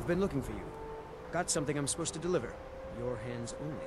I've been looking for you. Got something I'm supposed to deliver. Your hands only.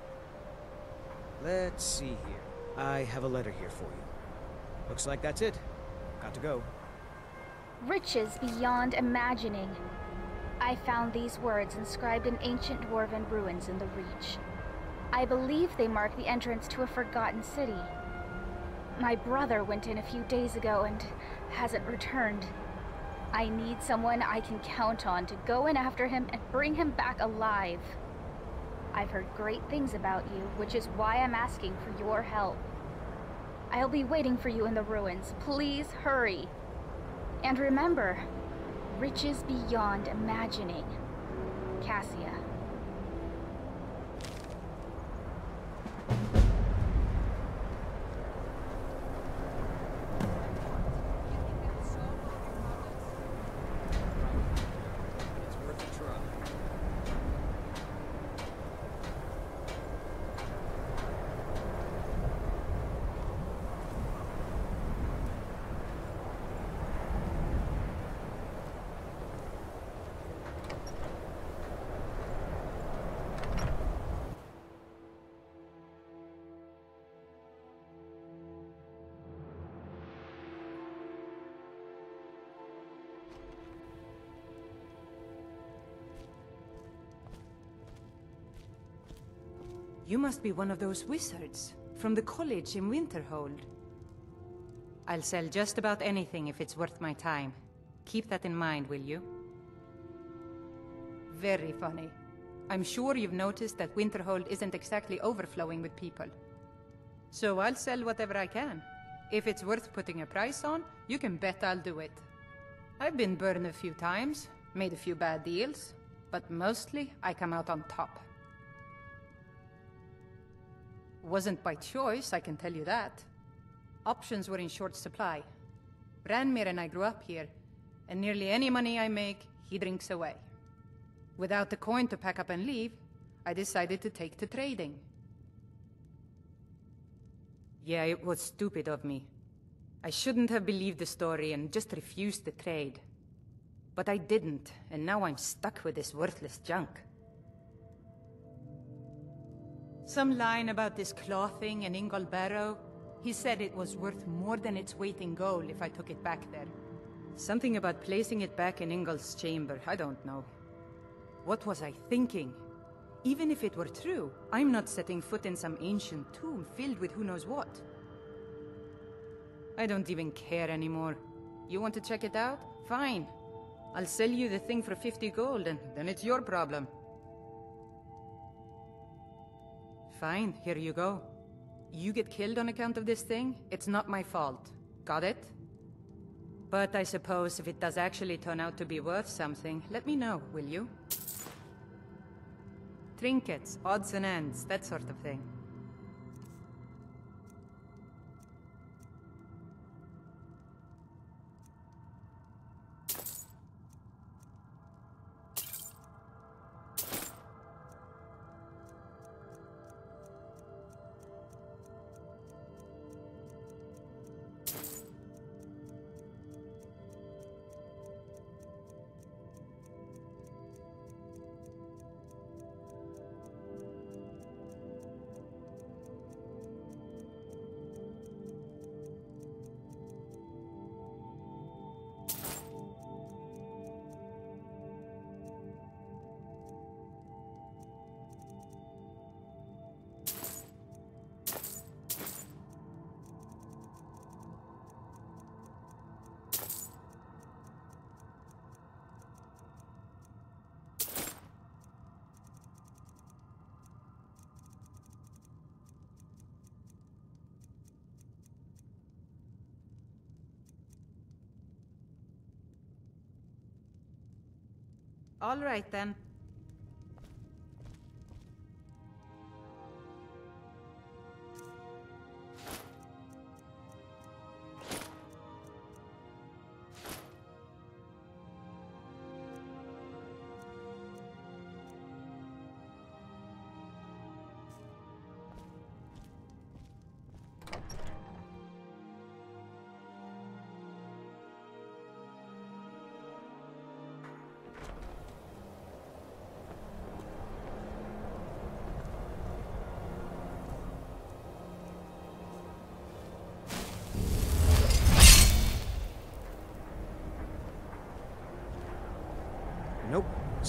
Let's see here. I have a letter here for you. Looks like that's it. Got to go. Riches beyond imagining. I found these words inscribed in ancient dwarven ruins in the Reach. I believe they mark the entrance to a forgotten city. My brother went in a few days ago and hasn't returned. I need someone I can count on to go in after him and bring him back alive. I've heard great things about you, which is why I'm asking for your help. I'll be waiting for you in the ruins. Please hurry. And remember, riches beyond imagining. Cassia. It's worth a try. You must be one of those wizards from the college in Winterhold. I'll sell just about anything if it's worth my time. Keep that in mind, will you? Very funny. I'm sure you've noticed that Winterhold isn't exactly overflowing with people. So I'll sell whatever I can. If it's worth putting a price on, you can bet I'll do it. I've been burned a few times, made a few bad deals, but mostly I come out on top. Wasn't by choice, I can tell you that. Options were in short supply. Branmir and I grew up here, and nearly any money I make, he drinks away. Without the coin to pack up and leave, I decided to take to trading. Yeah, it was stupid of me. I shouldn't have believed the story and just refused the trade. But I didn't, and now I'm stuck with this worthless junk. Some line about this clothing in Ingol Barrow. He said it was worth more than its weight in gold if I took it back there. Something about placing it back in Ingol's chamber, I don't know. What was I thinking? Even if it were true, I'm not setting foot in some ancient tomb filled with who knows what. I don't even care anymore. You want to check it out? Fine. I'll sell you the thing for 50 gold and then it's your problem. Fine, here you go. You get killed on account of this thing, it's not my fault. Got it? But I suppose if it does actually turn out to be worth something, let me know, will you? Trinkets, odds and ends, that sort of thing. All right, then.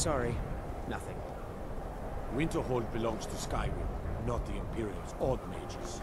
Sorry, nothing. Winterhold belongs to Skyrim, not the Imperial's odd mages.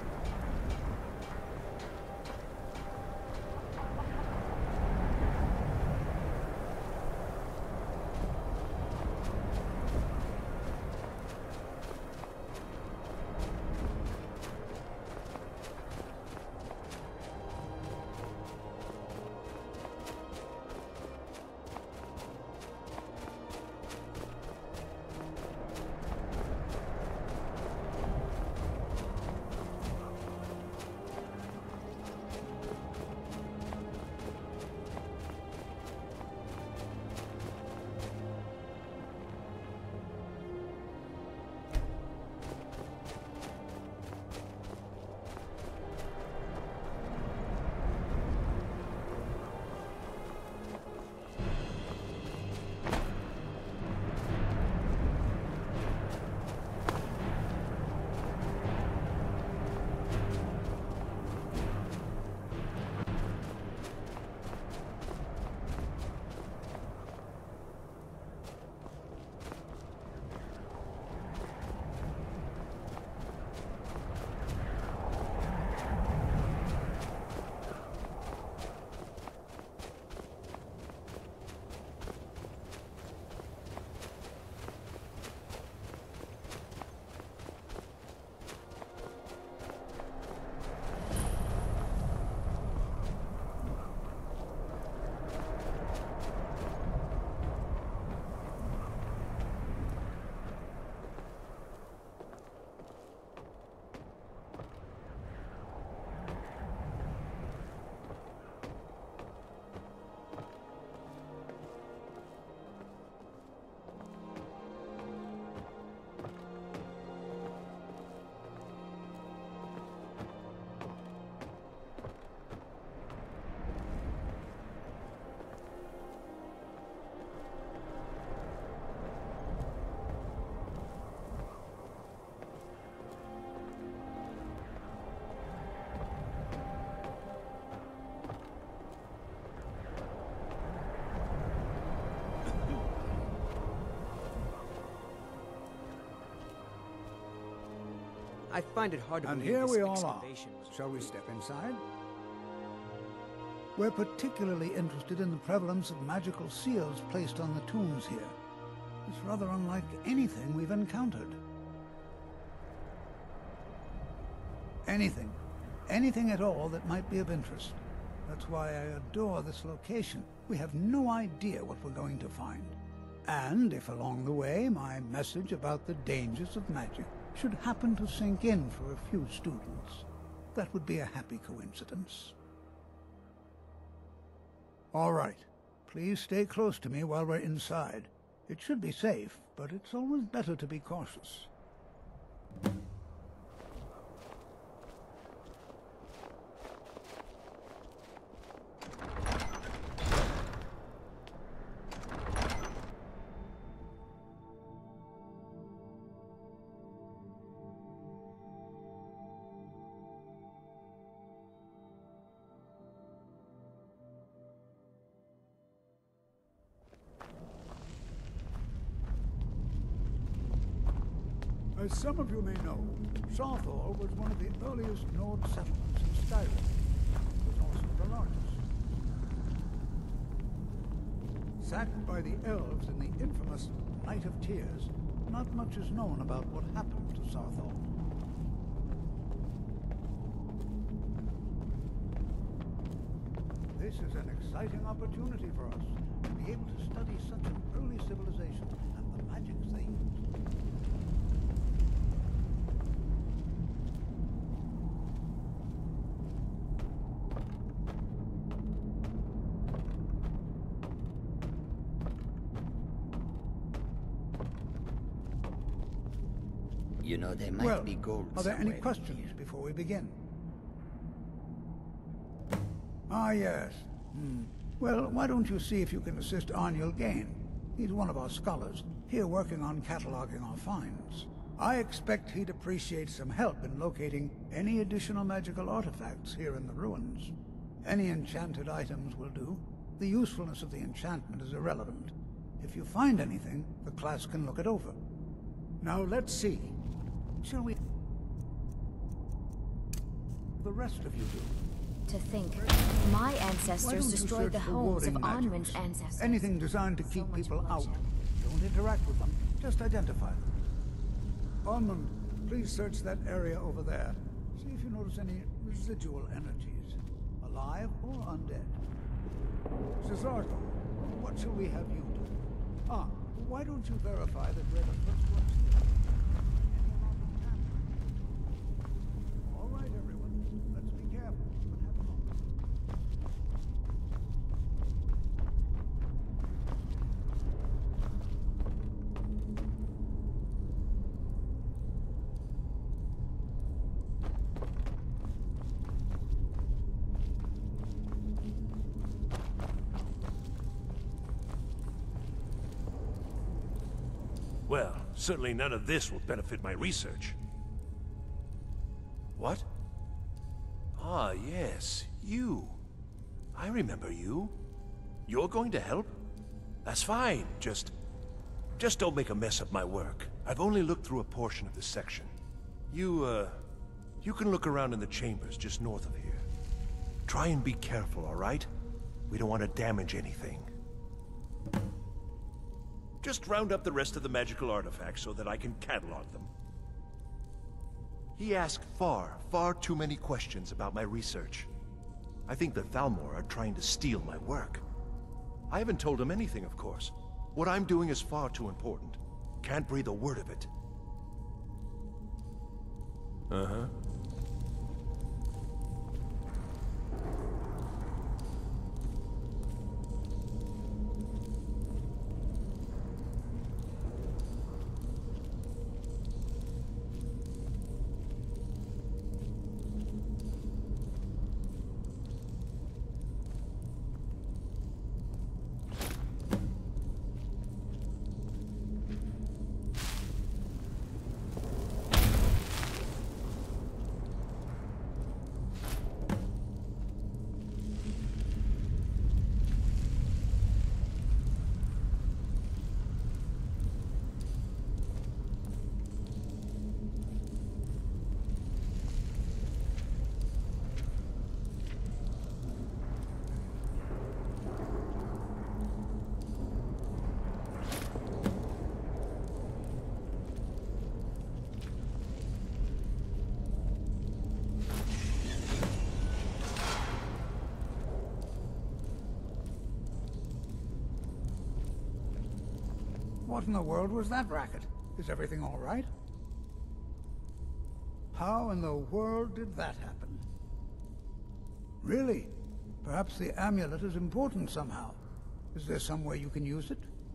I find it hard to And believe here this we all are. excavation was Shall we real. step inside? We're particularly interested in the prevalence of magical seals placed on the tombs here. It's rather unlike anything we've encountered. Anything. Anything at all that might be of interest. That's why I adore this location. We have no idea what we're going to find. And if along the way my message about the dangers of magic should happen to sink in for a few students, that would be a happy coincidence. All right. Please stay close to me while we're inside. It should be safe, but it's always better to be cautious. As some of you may know, Sarthor was one of the earliest Nord settlements in Skyrim. It was also the largest. Sacked by the elves in the infamous Night of Tears, not much is known about what happened to Sarthor. This is an exciting opportunity for us to be able to study such an early civilization and the magics they used. You know, there might be gold are there any somewhere in questions here. before we begin? Ah, yes. Well, why don't you see if you can assist Arniel Gain? He's one of our scholars, here working on cataloging our finds. I expect he'd appreciate some help in locating any additional magical artifacts here in the ruins. Any enchanted items will do. The usefulness of the enchantment is irrelevant. If you find anything, the class can look it over. Now let's see. Shall we... the rest of you do? To think, my ancestors destroyed the homes of Onwin's ancestors. Anything designed to keep people out. Don't interact with them, just identify them. Onwin, please search that area over there. See if you notice any residual energies, alive or undead. Cesardo, what shall we have you do? Why don't you verify that we're the first ones here? All right, everyone. Let's be careful and have fun. Well, certainly none of this will benefit my research. What? Ah, yes, you. I remember you. You're going to help? That's fine, just don't make a mess of my work. I've only looked through a portion of this section. You can look around in the chambers just north of here. Try and be careful, all right? We don't want to damage anything. Just round up the rest of the magical artifacts so that I can catalog them. He asked far too many questions about my research. I think the Thalmor are trying to steal my work. I haven't told him anything, of course. What I'm doing is far too important. Can't breathe a word of it. Uh-huh. What in the world was that racket? Is everything all right? How in the world did that happen? Really? Perhaps the amulet is important somehow. Is there some way you can use it?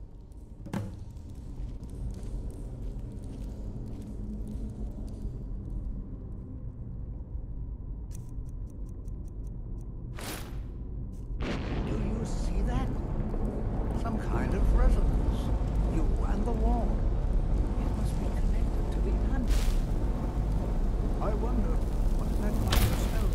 Do you see that? Some kind of resonance. You and the wall. It must be connected to the amulet. I wonder what that might have spelled.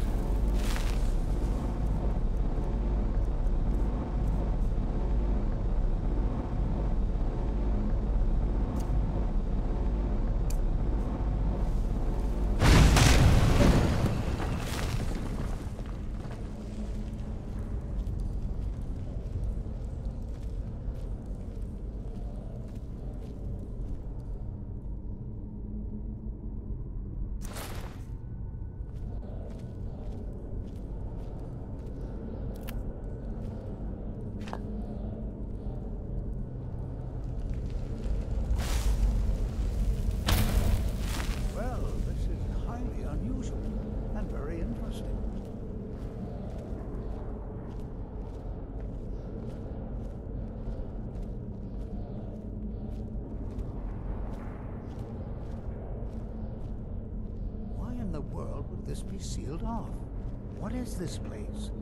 This be sealed off? What is this place?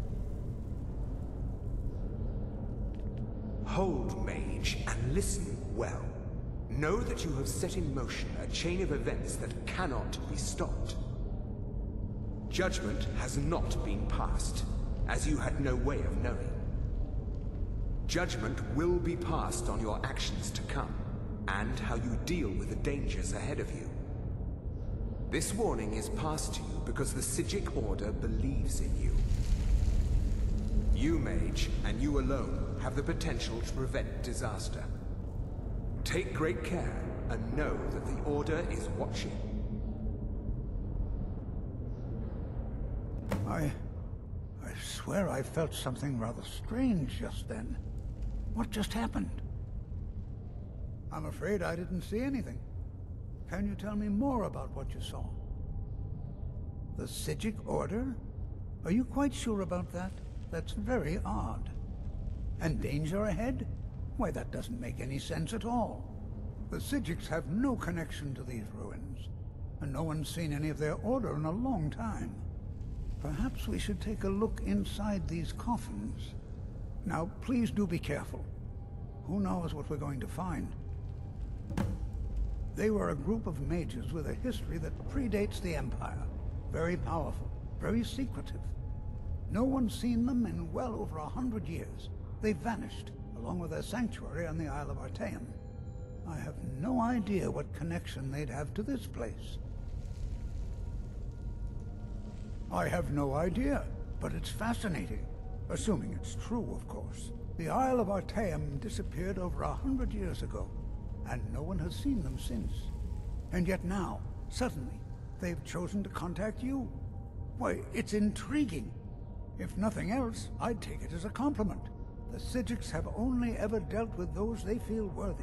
Hold, mage, and listen well. Know that you have set in motion a chain of events that cannot be stopped. Judgment has not been passed, as you had no way of knowing. Judgment will be passed on your actions to come, and how you deal with the dangers ahead of you. This warning is passed to you because the Psijic Order believes in you. You, Mage, and you alone, have the potential to prevent disaster. Take great care, and know that the Order is watching. I swear I felt something rather strange just then. What just happened? I'm afraid I didn't see anything. Can you tell me more about what you saw? The Psijic Order? Are you quite sure about that? That's very odd. And danger ahead? Why, that doesn't make any sense at all. The Psijics have no connection to these ruins, and no one's seen any of their order in a long time. Perhaps we should take a look inside these coffins. Now, please do be careful. Who knows what we're going to find? They were a group of mages with a history that predates the Empire. Very powerful, very secretive. No one's seen them in well over 100 years. They vanished, along with their sanctuary on the Isle of Artaeum. I have no idea what connection they'd have to this place. I have no idea, but it's fascinating. Assuming it's true, of course. The Isle of Artaeum disappeared over 100 years ago, and no one has seen them since. And yet now, suddenly, they've chosen to contact you. Why, it's intriguing. If nothing else, I'd take it as a compliment. The Psijics have only ever dealt with those they feel worthy.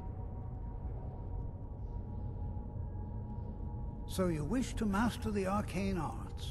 So you wish to master the arcane arts?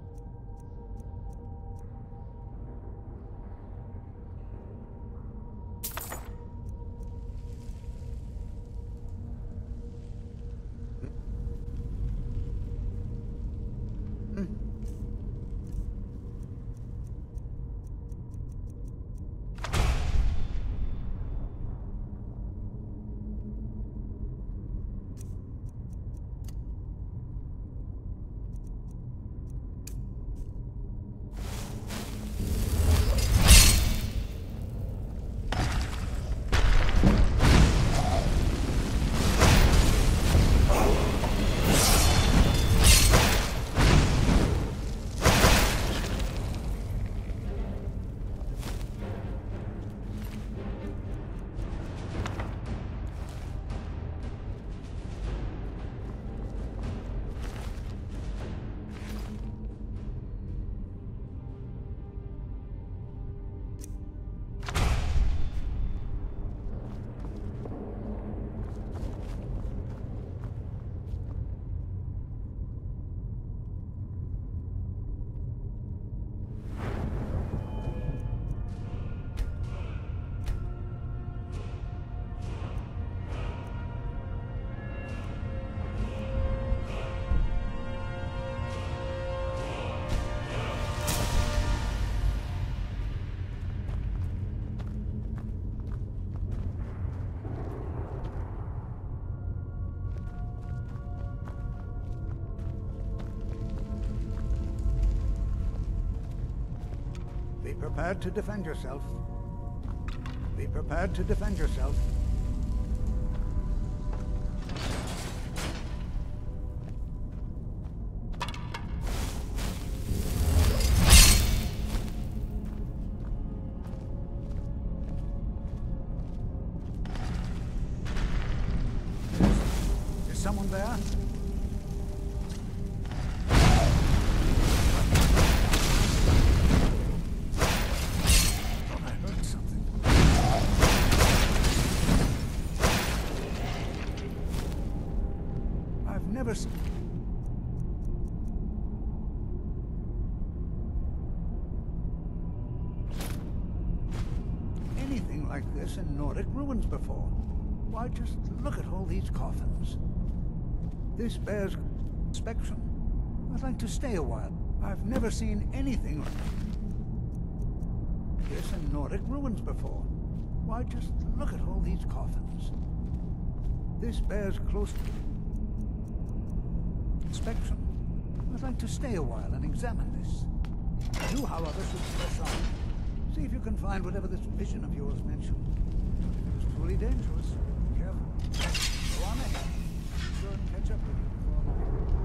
Be prepared to defend yourself. Be prepared to defend yourself. Is someone there? Anything like this in Nordic ruins before. Why, just look at all these coffins. This bears inspection. I'd like to stay a while. I've never seen anything like this in Nordic ruins before. Why, just look at all these coffins. This bears close inspection. I'd like to stay a while and examine this. You, however, should press on. See if you can find whatever this vision of yours mentioned. If it was truly dangerous, be careful. Go on ahead. I'm sure I can catch up with you before long.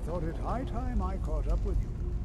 thought it high time I caught up with you.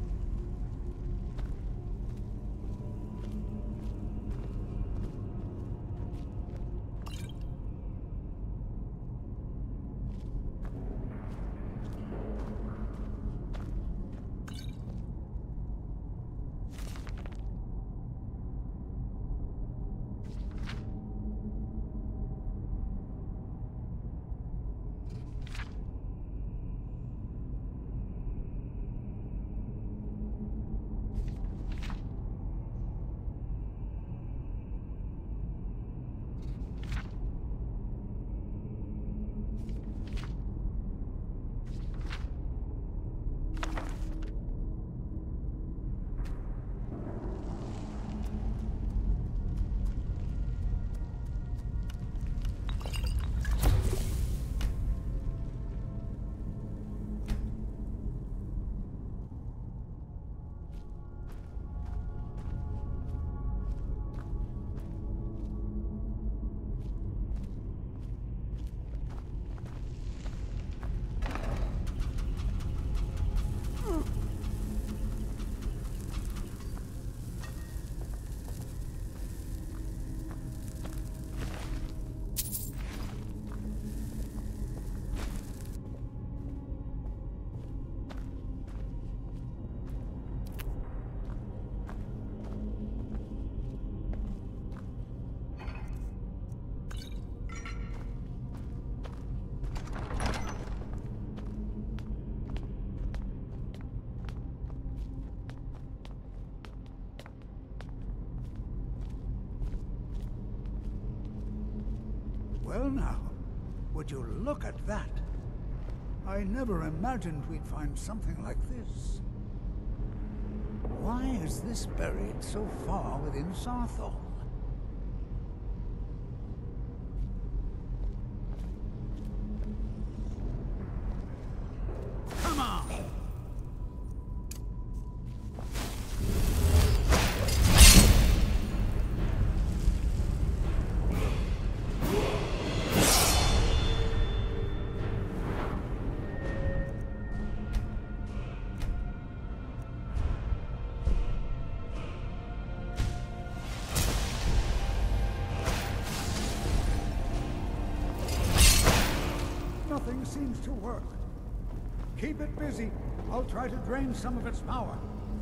Well now, would you look at that? I never imagined we'd find something like this. Why is this buried so far within Saarthal? Come on! Nothing seems to work. Keep it busy. I'll try to drain some of its power.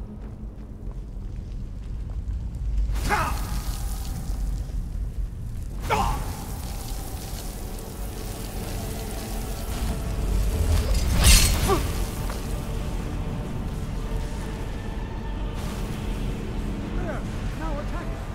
There, now attack it.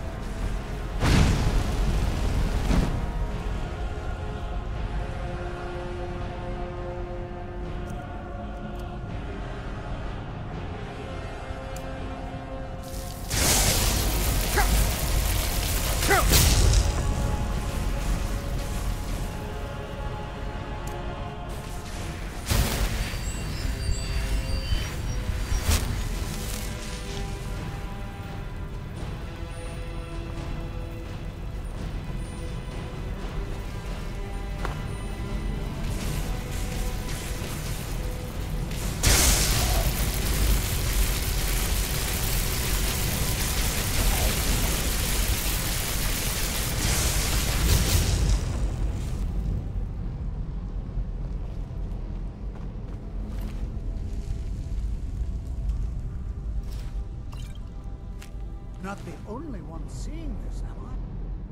Not the only one seeing this, am I?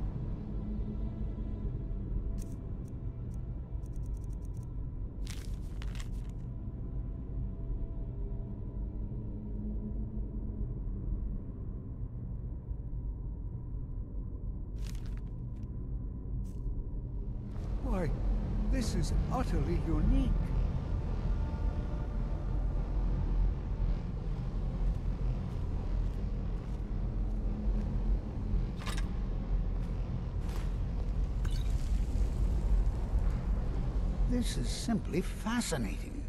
Why, this is utterly unique. This is simply fascinating.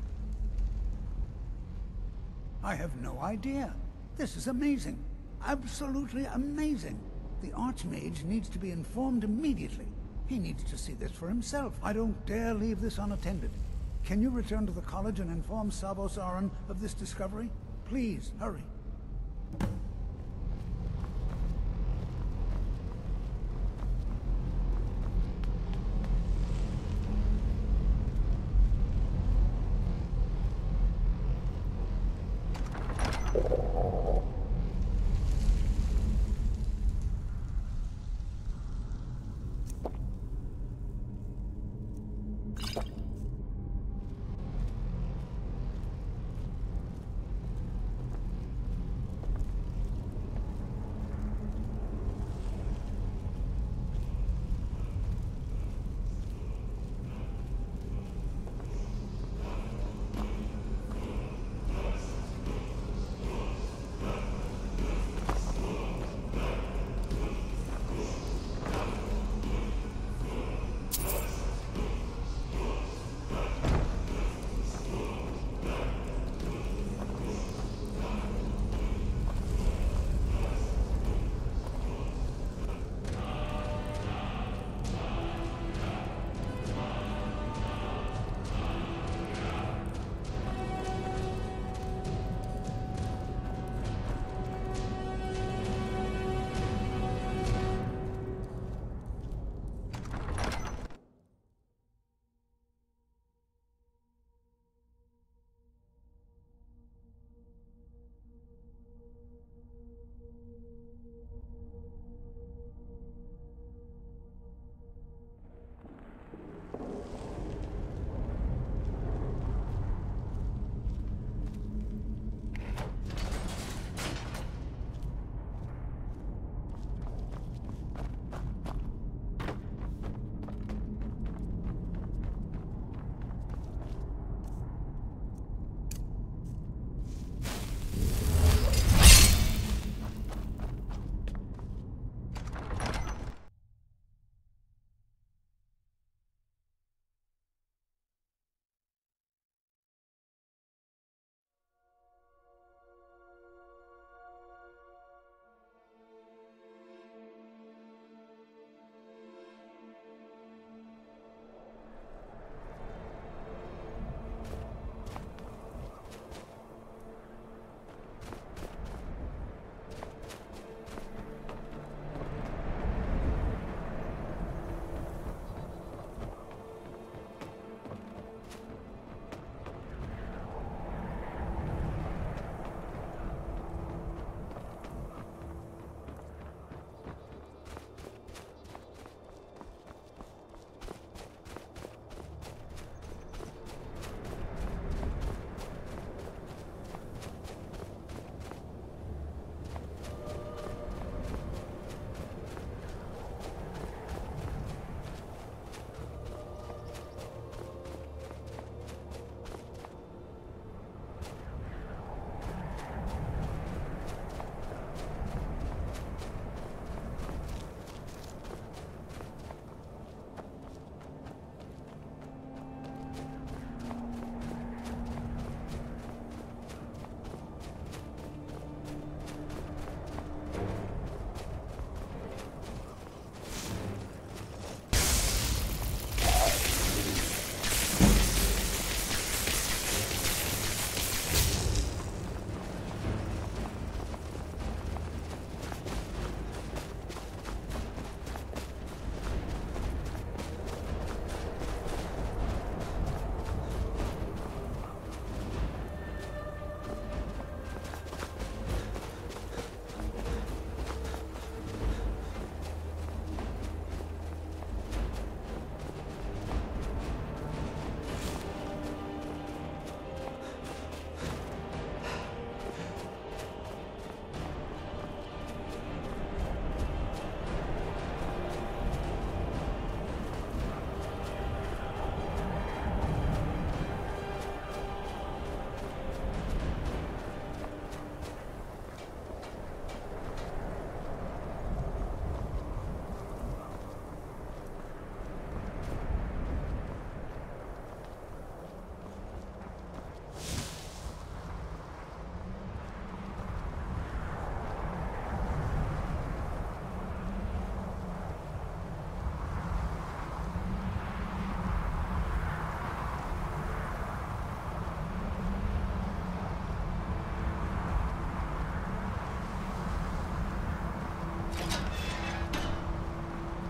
I have no idea. This is amazing. Absolutely amazing. The Archmage needs to be informed immediately. He needs to see this for himself. I don't dare leave this unattended. Can you return to the college and inform Savos Aran of this discovery? Please, hurry.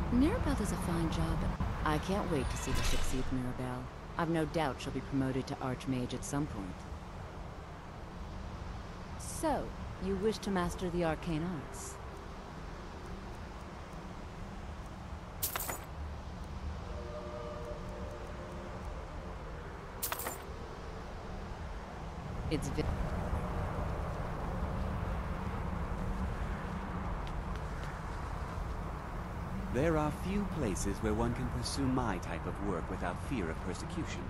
Mirabelle does a fine job. I can't wait to see her succeed, Mirabelle. I've no doubt she'll be promoted to Archmage at some point. So, you wish to master the arcane arts? It's There are few places where one can pursue my type of work without fear of persecution.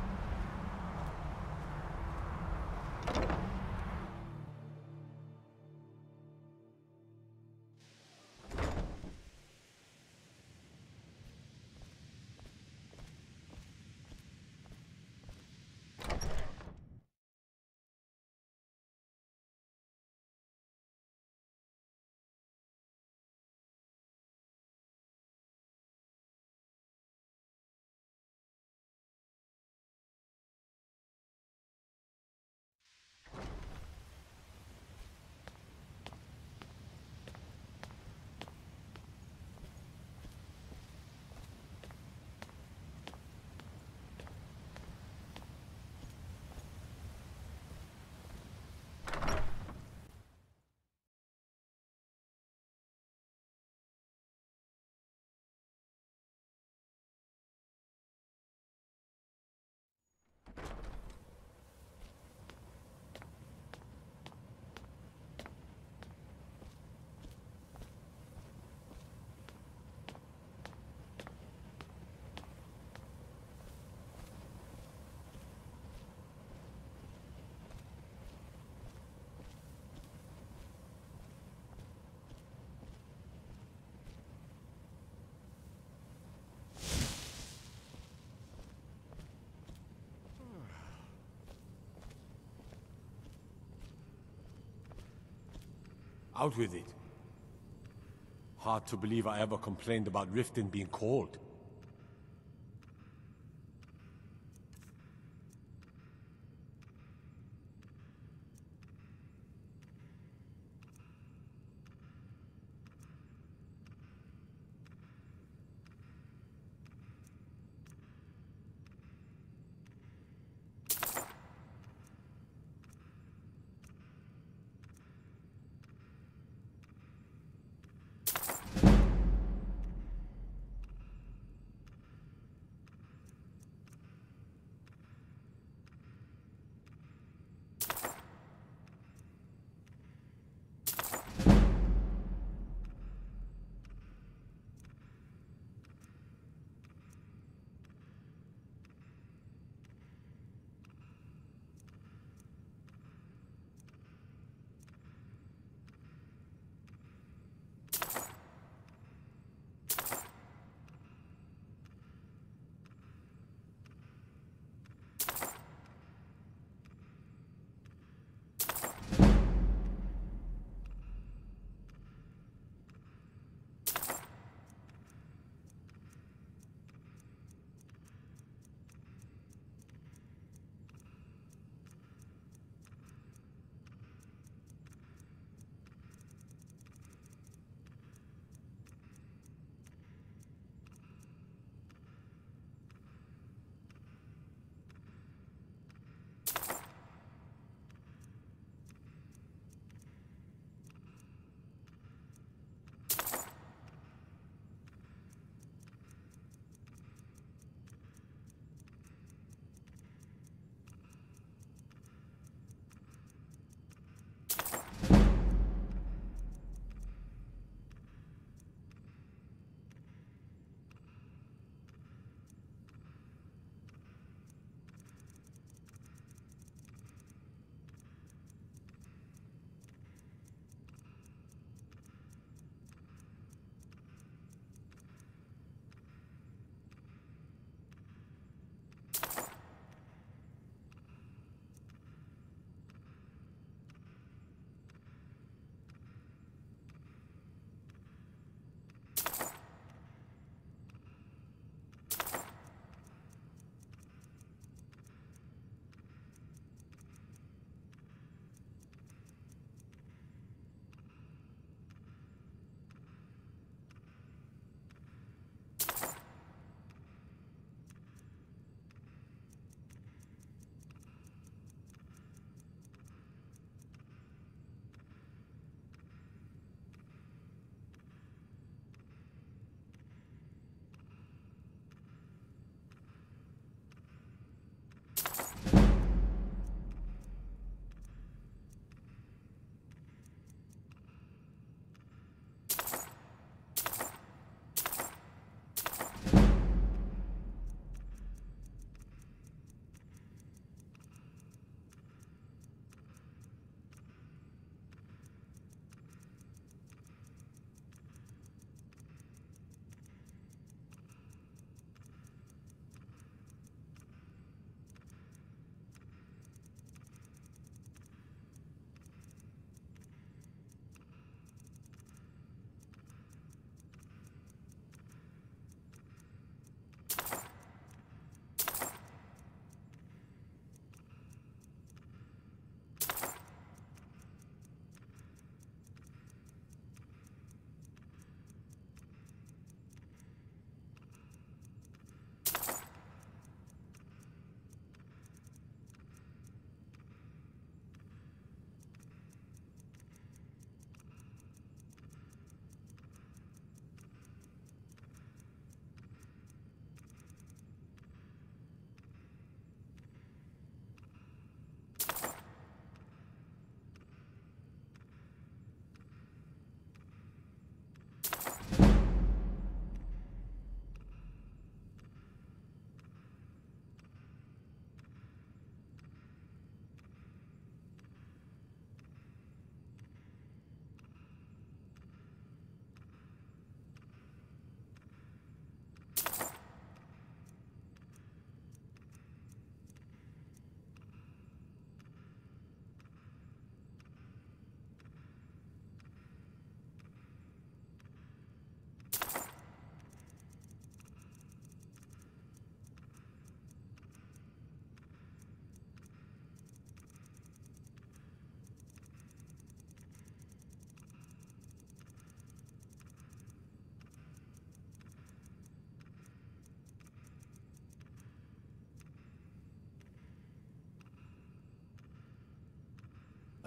Out with it. Hard to believe I ever complained about Riften being cold.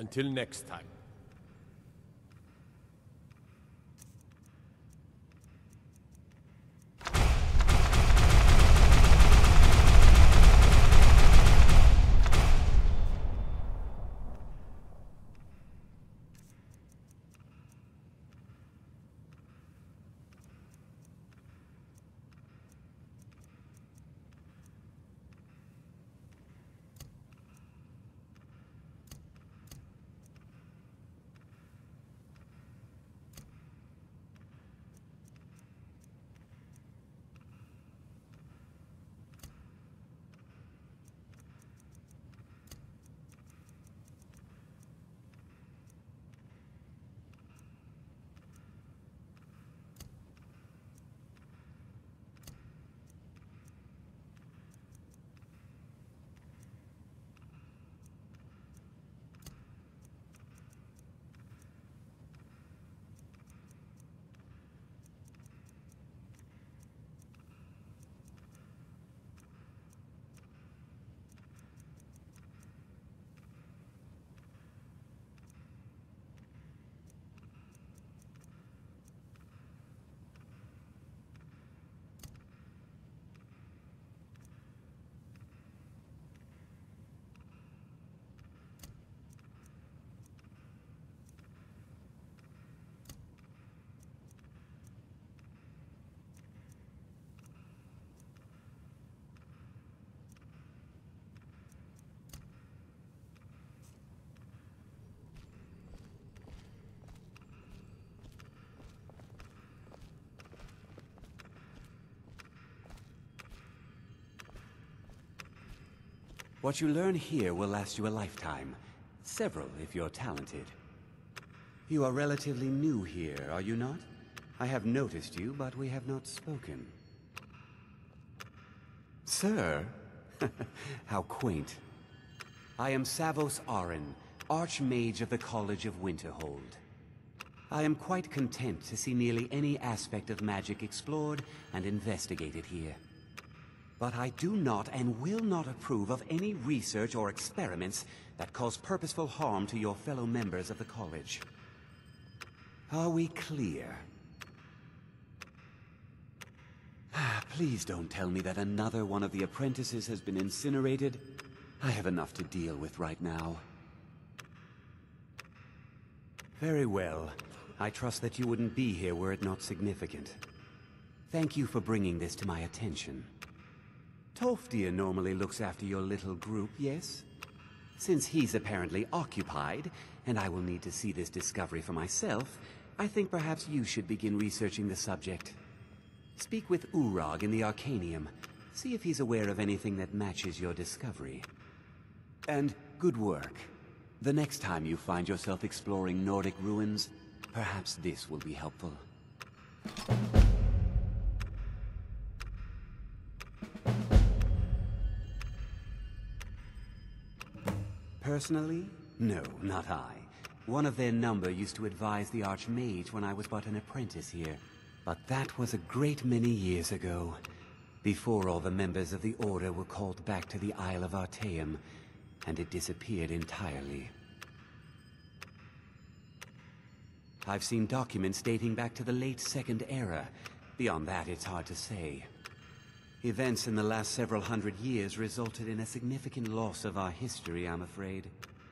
Until next time. What you learn here will last you a lifetime. Several, if you're talented. You are relatively new here, are you not? I have noticed you, but we have not spoken. Sir? How quaint. I am Savos Aren, Archmage of the College of Winterhold. I am quite content to see nearly any aspect of magic explored and investigated here. But I do not and will not approve of any research or experiments that cause purposeful harm to your fellow members of the college. Are we clear? Please don't tell me that another one of the apprentices has been incinerated. I have enough to deal with right now. Very well. I trust that you wouldn't be here were it not significant. Thank you for bringing this to my attention. Tolfdir normally looks after your little group, yes? Since he's apparently occupied, and I will need to see this discovery for myself, I think perhaps you should begin researching the subject. Speak with Urag in the Arcanium. See if he's aware of anything that matches your discovery. And good work. The next time you find yourself exploring Nordic ruins, perhaps this will be helpful. Personally? No, not I. One of their number used to advise the Archmage when I was but an apprentice here. But that was a great many years ago, before all the members of the Order were called back to the Isle of Artaeum, and it disappeared entirely. I've seen documents dating back to the late Second Era. Beyond that, it's hard to say. Events in the last several hundred years resulted in a significant loss of our history, I'm afraid.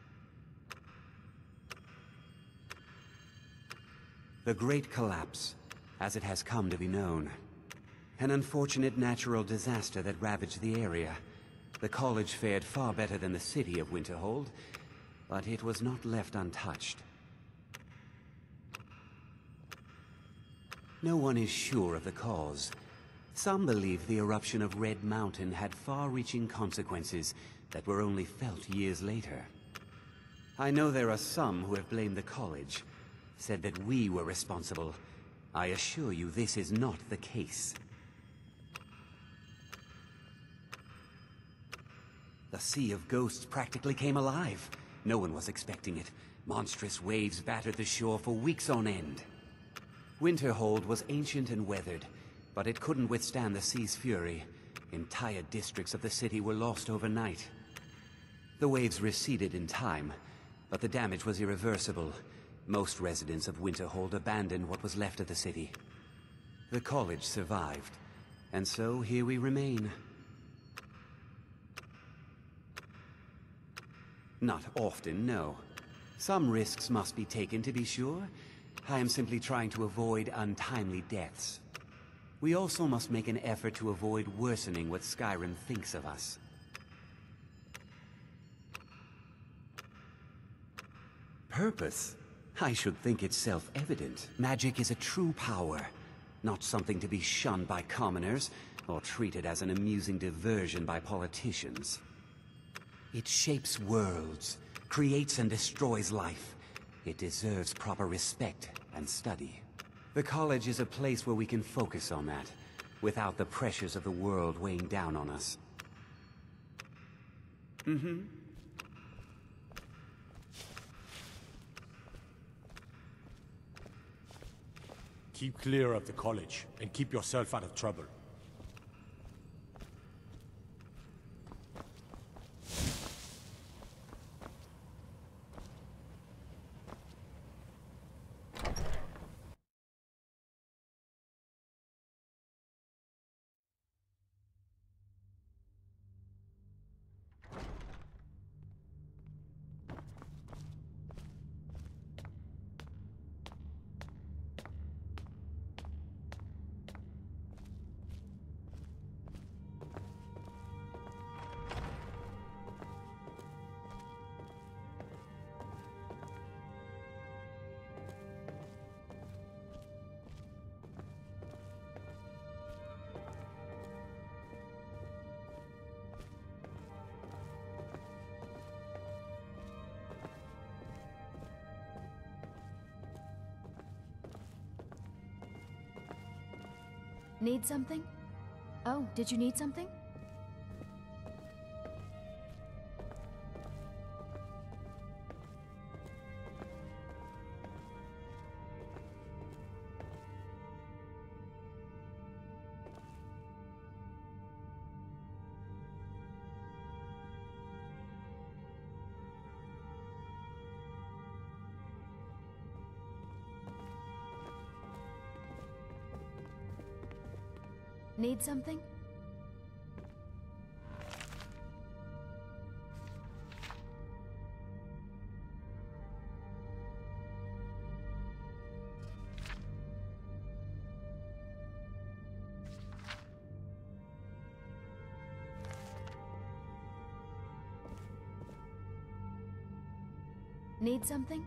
The Great Collapse, as it has come to be known. An unfortunate natural disaster that ravaged the area. The college fared far better than the city of Winterhold, but it was not left untouched. No one is sure of the cause. Some believe the eruption of Red Mountain had far-reaching consequences that were only felt years later. I know there are some who have blamed the college, said that we were responsible. I assure you this is not the case. The Sea of Ghosts practically came alive. No one was expecting it. Monstrous waves battered the shore for weeks on end. Winterhold was ancient and weathered, but it couldn't withstand the sea's fury. Entire districts of the city were lost overnight. The waves receded in time, but the damage was irreversible. Most residents of Winterhold abandoned what was left of the city. The college survived, and so here we remain. Not often, no. Some risks must be taken, to be sure. I am simply trying to avoid untimely deaths. We also must make an effort to avoid worsening what Skyrim thinks of us. Purpose? I should think it's self-evident. Magic is a true power, not something to be shunned by commoners, or treated as an amusing diversion by politicians. It shapes worlds, creates and destroys life. It deserves proper respect and study. The college is a place where we can focus on that, without the pressures of the world weighing down on us. Keep clear of the college, and keep yourself out of trouble. Need something? Oh, did you need something? Need something? Need something?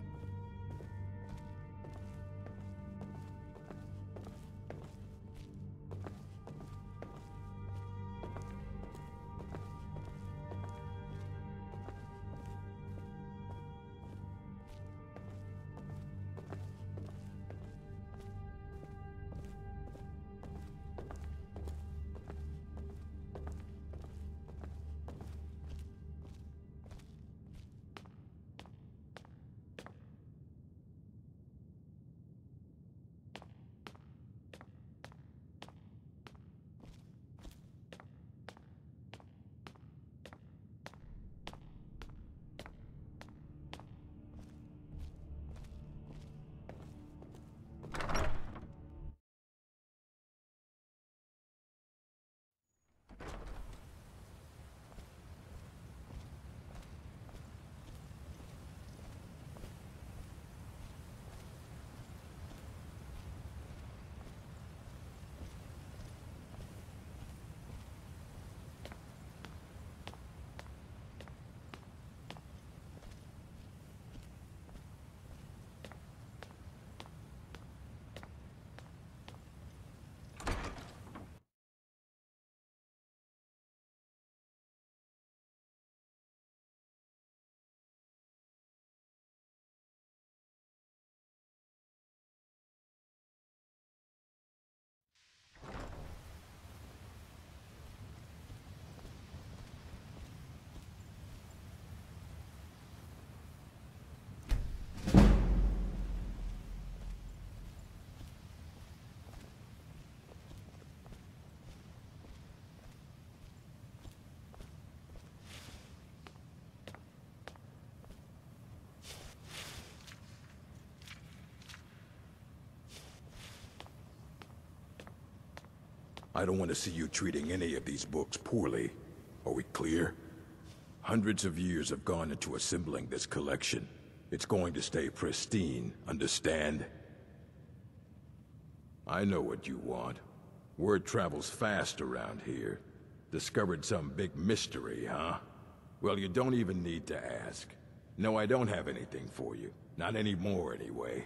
I don't want to see you treating any of these books poorly. Are we clear? Hundreds of years have gone into assembling this collection. It's going to stay pristine, understand? I know what you want. Word travels fast around here. Discovered some big mystery, huh? Well, you don't even need to ask. No, I don't have anything for you. Not anymore, anyway.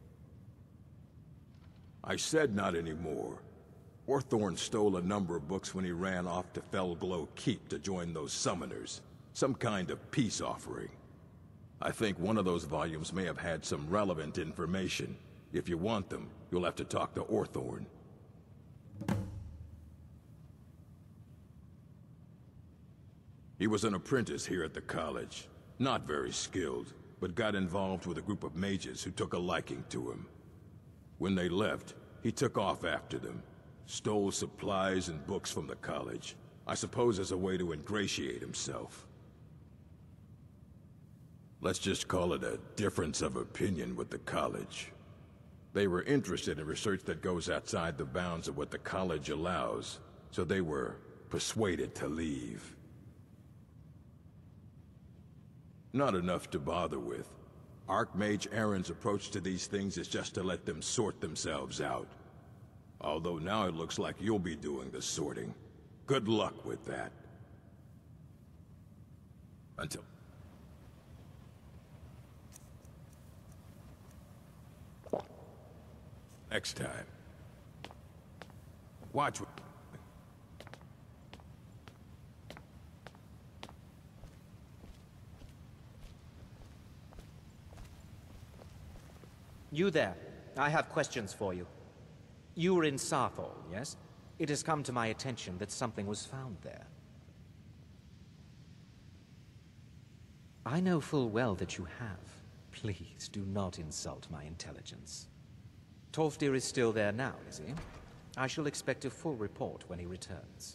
I said not anymore. Orthorn stole a number of books when he ran off to Felglow Keep to join those summoners. Some kind of peace offering. I think one of those volumes may have had some relevant information. If you want them, you'll have to talk to Orthorn. He was an apprentice here at the college. Not very skilled, but got involved with a group of mages who took a liking to him. When they left, he took off after them. Stole supplies and books from the college. I suppose as a way to ingratiate himself. Let's just call it a difference of opinion with the college. They were interested in research that goes outside the bounds of what the college allows, so they were persuaded to leave. Not enough to bother with. Archmage Aaron's approach to these things is just to let them sort themselves out. Although now it looks like you'll be doing the sorting. Good luck with that. Until... next time. Watch what... You there. I have questions for you. You were in Saarthal, yes? It has come to my attention that something was found there. I know full well that you have. Please, do not insult my intelligence. Tolfdir is still there now, is he? I shall expect a full report when he returns.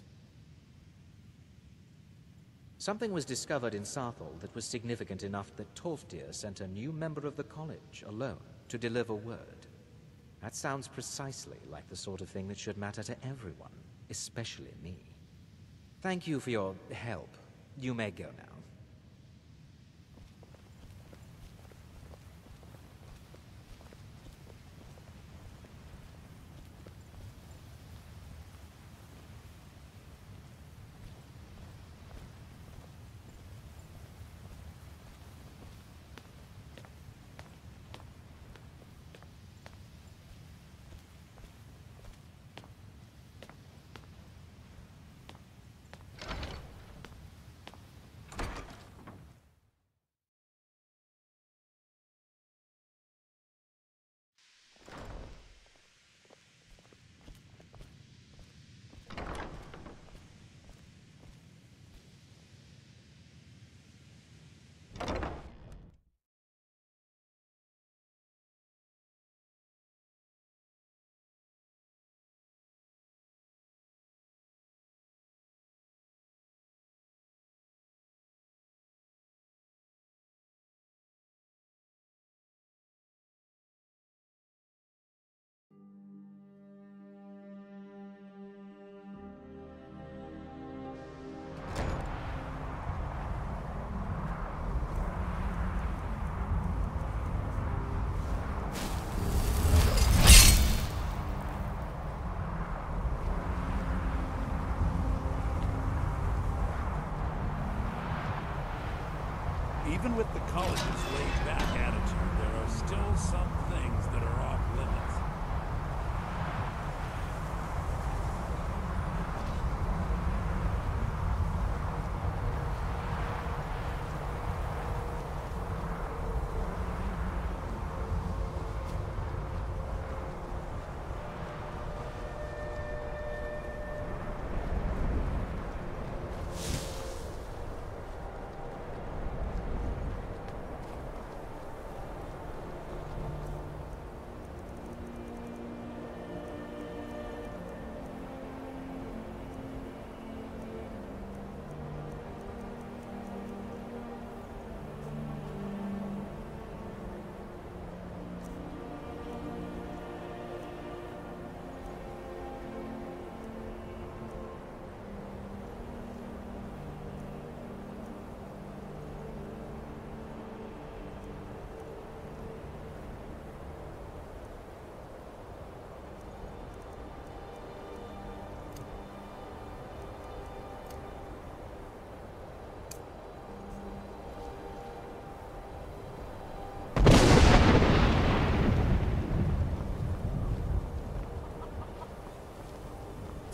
Something was discovered in Saarthal that was significant enough that Tolfdir sent a new member of the college alone to deliver word. That sounds precisely like the sort of thing that should matter to everyone, especially me. Thank you for your help. You may go now. Even with the college's laid-back attitude, there are still some things that are off limits.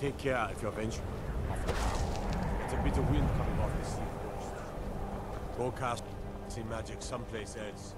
Take care if you're venturing off the town. There's a bit of wind coming off the sea coast. Go cast sea magic someplace else.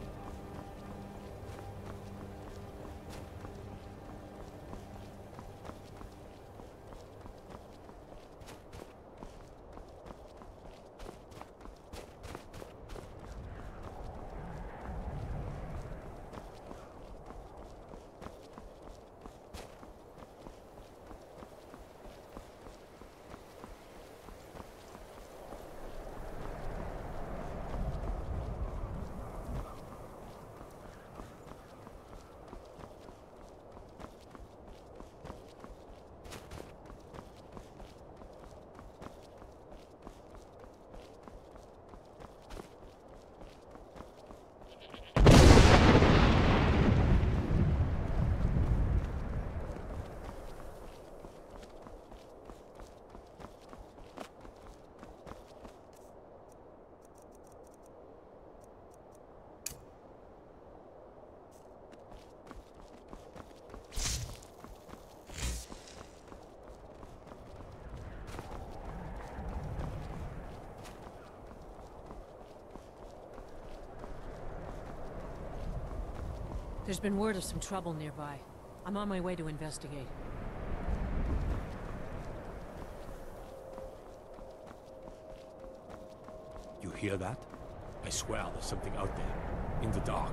There's been word of some trouble nearby. I'm on my way to investigate. You hear that? I swear there's something out there, in the dark.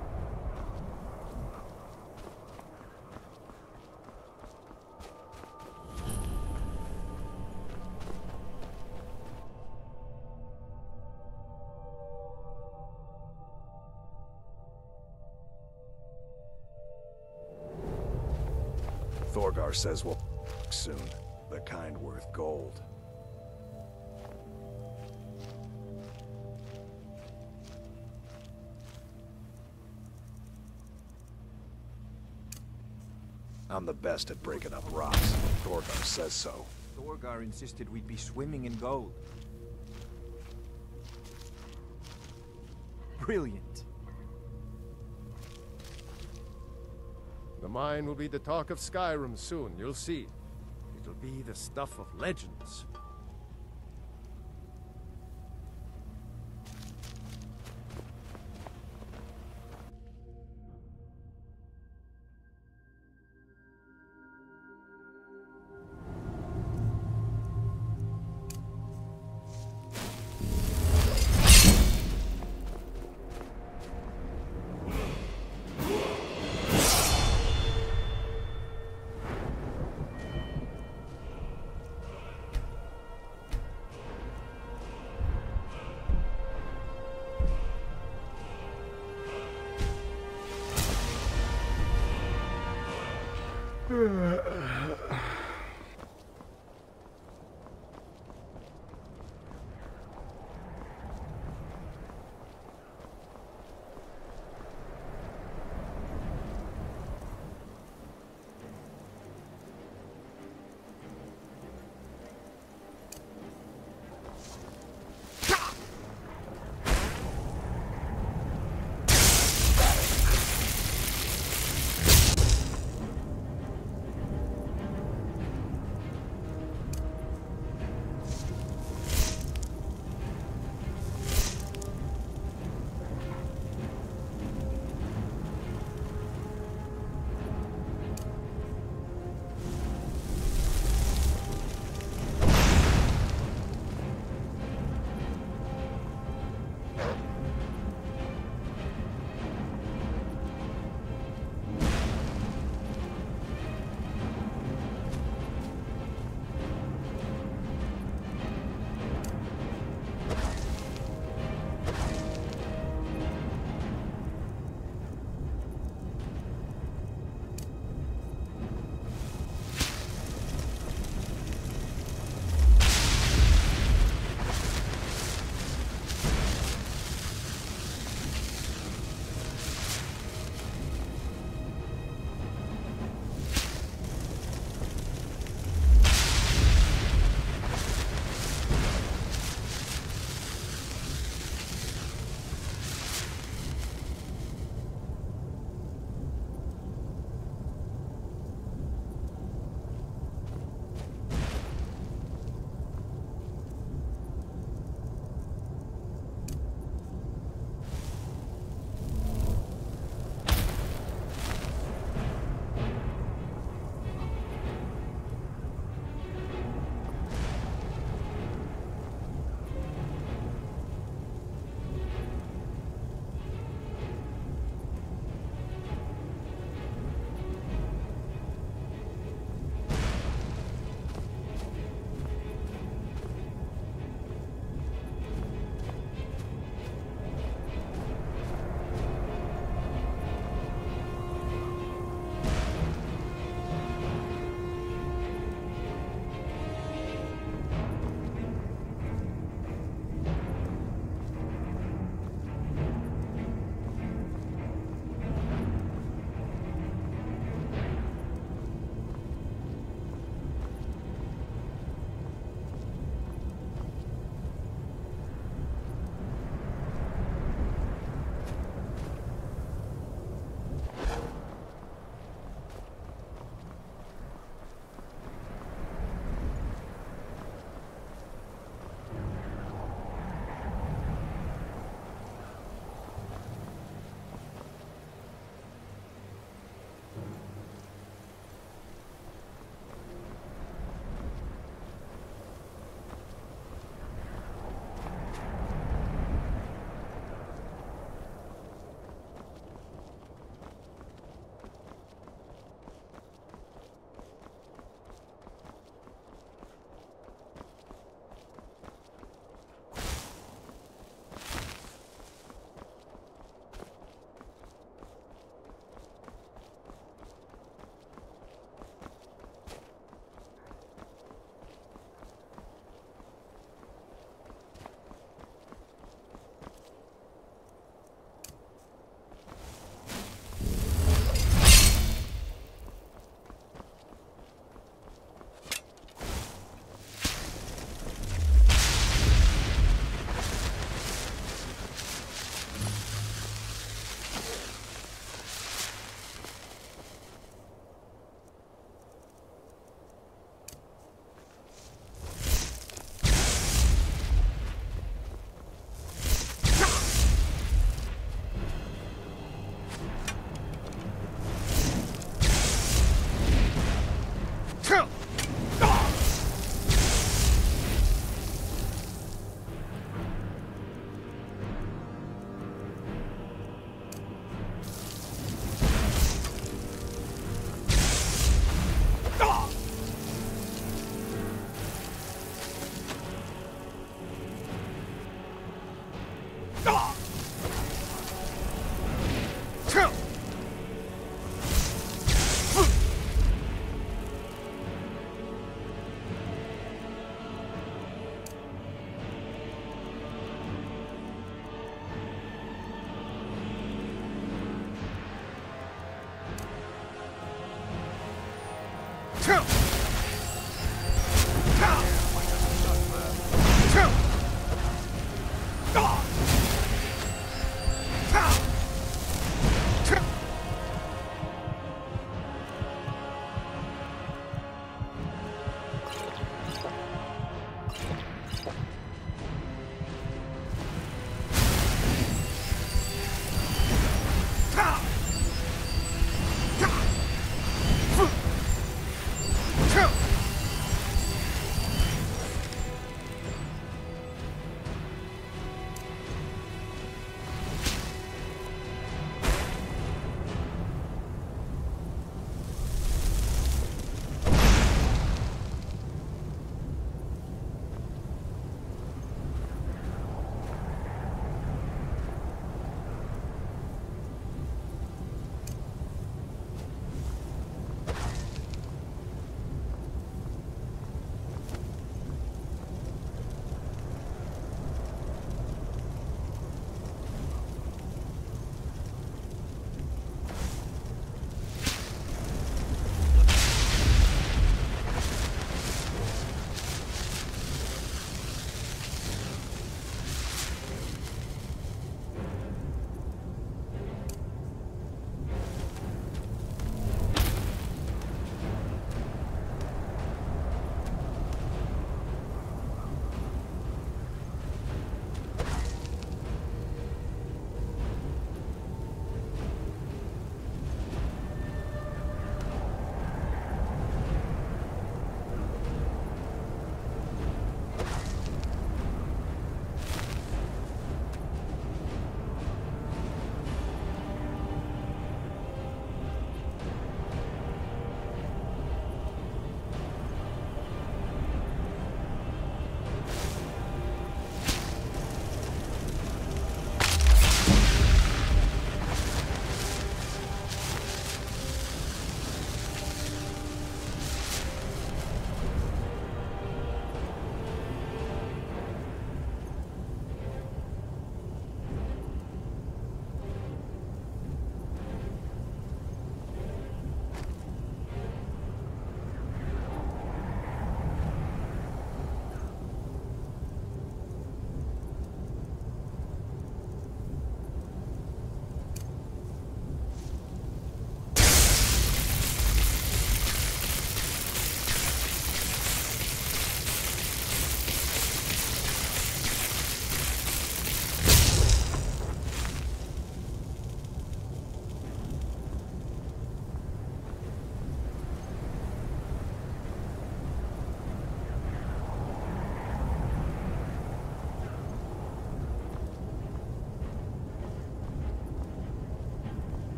Thorgar says we'll soon. The kind worth gold. I'm the best at breaking up rocks. Thorgar says so. Thorgar insisted we'd be swimming in gold. Brilliant. The mine will be the talk of Skyrim soon, you'll see. It'll be the stuff of legends.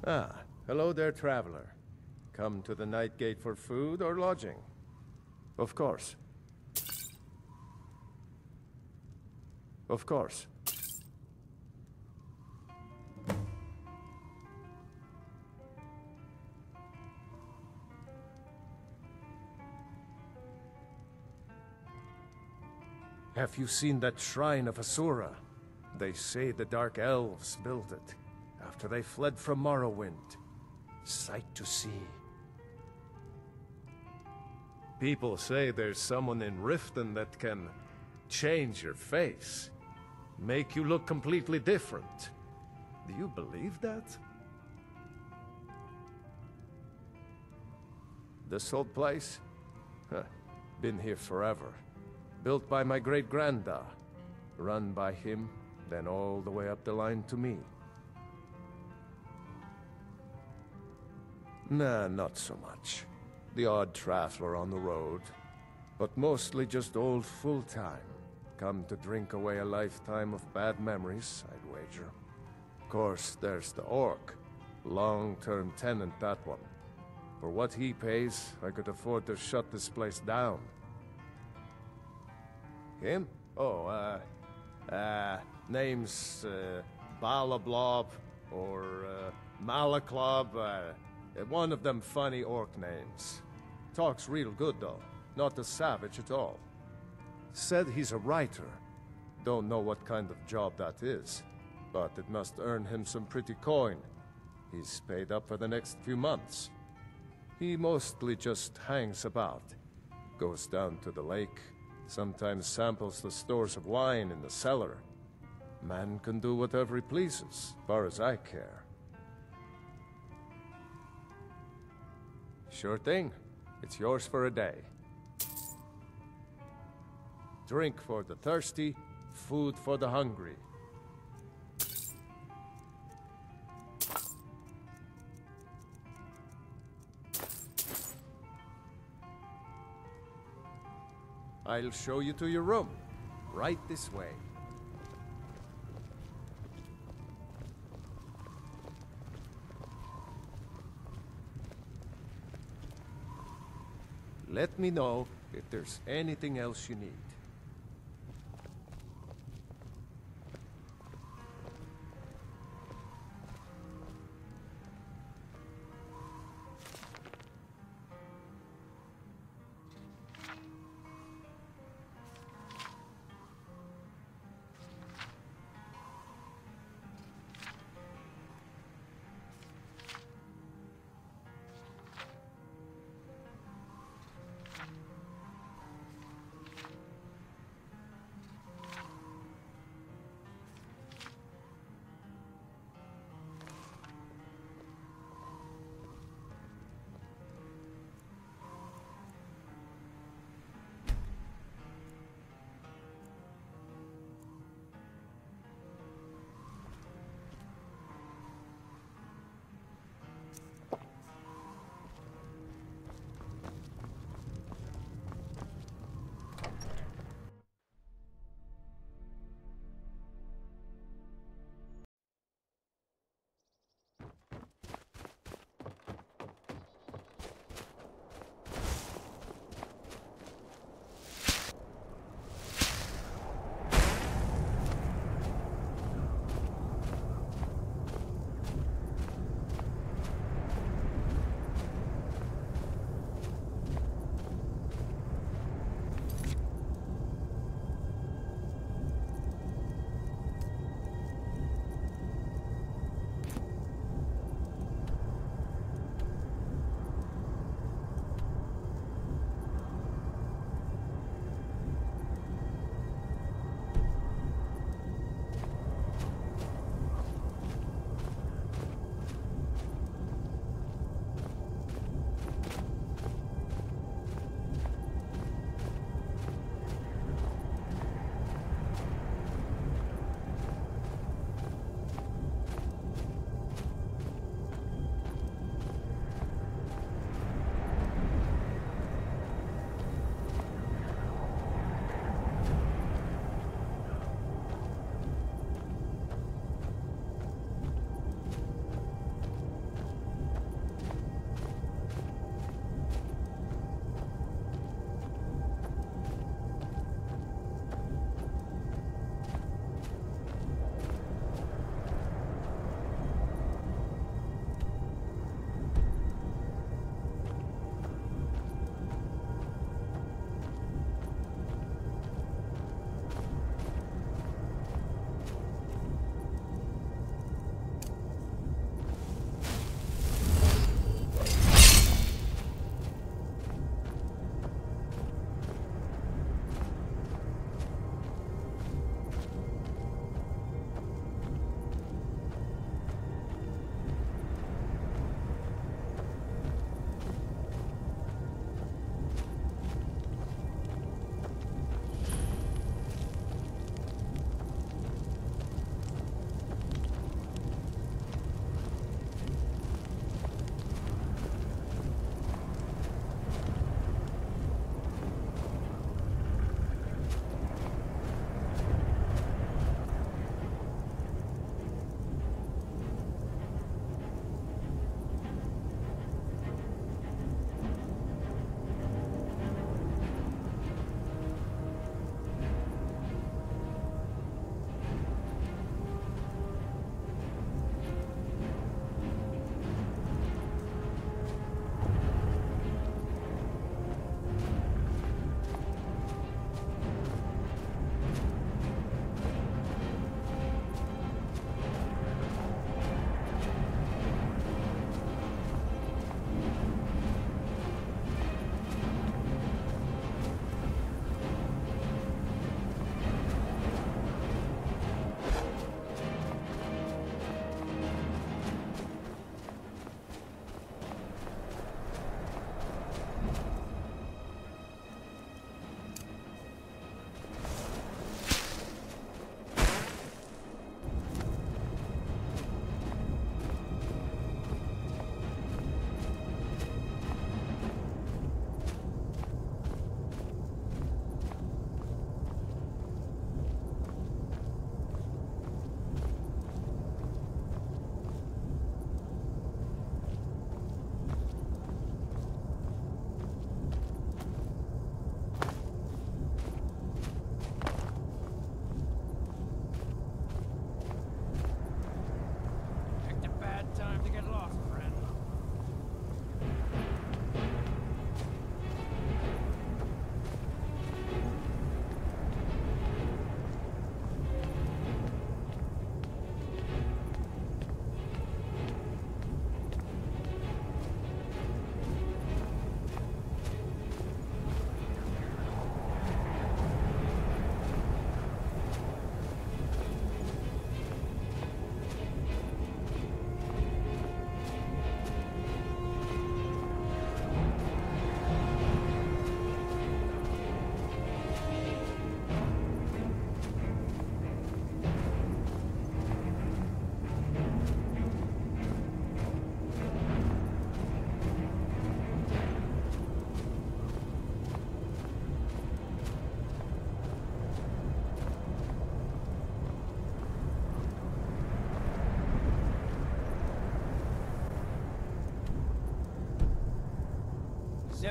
Ah, hello there, traveler. Come to the Night Gate for food or lodging? Of course. Of course. Have you seen that shrine of Asura? They say the Dark Elves built it after they fled from Morrowind. Sight to see. People say there's someone in Riften that can change your face, make you look completely different. Do you believe that? This old place? Huh. Been here forever. Built by my great-granda. Run by him, then all the way up the line to me. Nah, not so much. The odd traveler on the road. But mostly just old full-time. Come to drink away a lifetime of bad memories, I'd wager. Of course, there's the orc. Long-term tenant, that one. For what he pays, I could afford to shut this place down. Him? Oh, name's, Balablob, or, Malaklob, one of them funny orc names. Talks real good, though. Not a savage at all. Said he's a writer. Don't know what kind of job that is, but it must earn him some pretty coin. He's paid up for the next few months. He mostly just hangs about. Goes down to the lake, sometimes samples the stores of wine in the cellar. Man can do whatever he pleases, far as I care. Sure thing. It's yours for a day. Drink for the thirsty, food for the hungry. I'll show you to your room. Right this way. Let me know if there's anything else you need.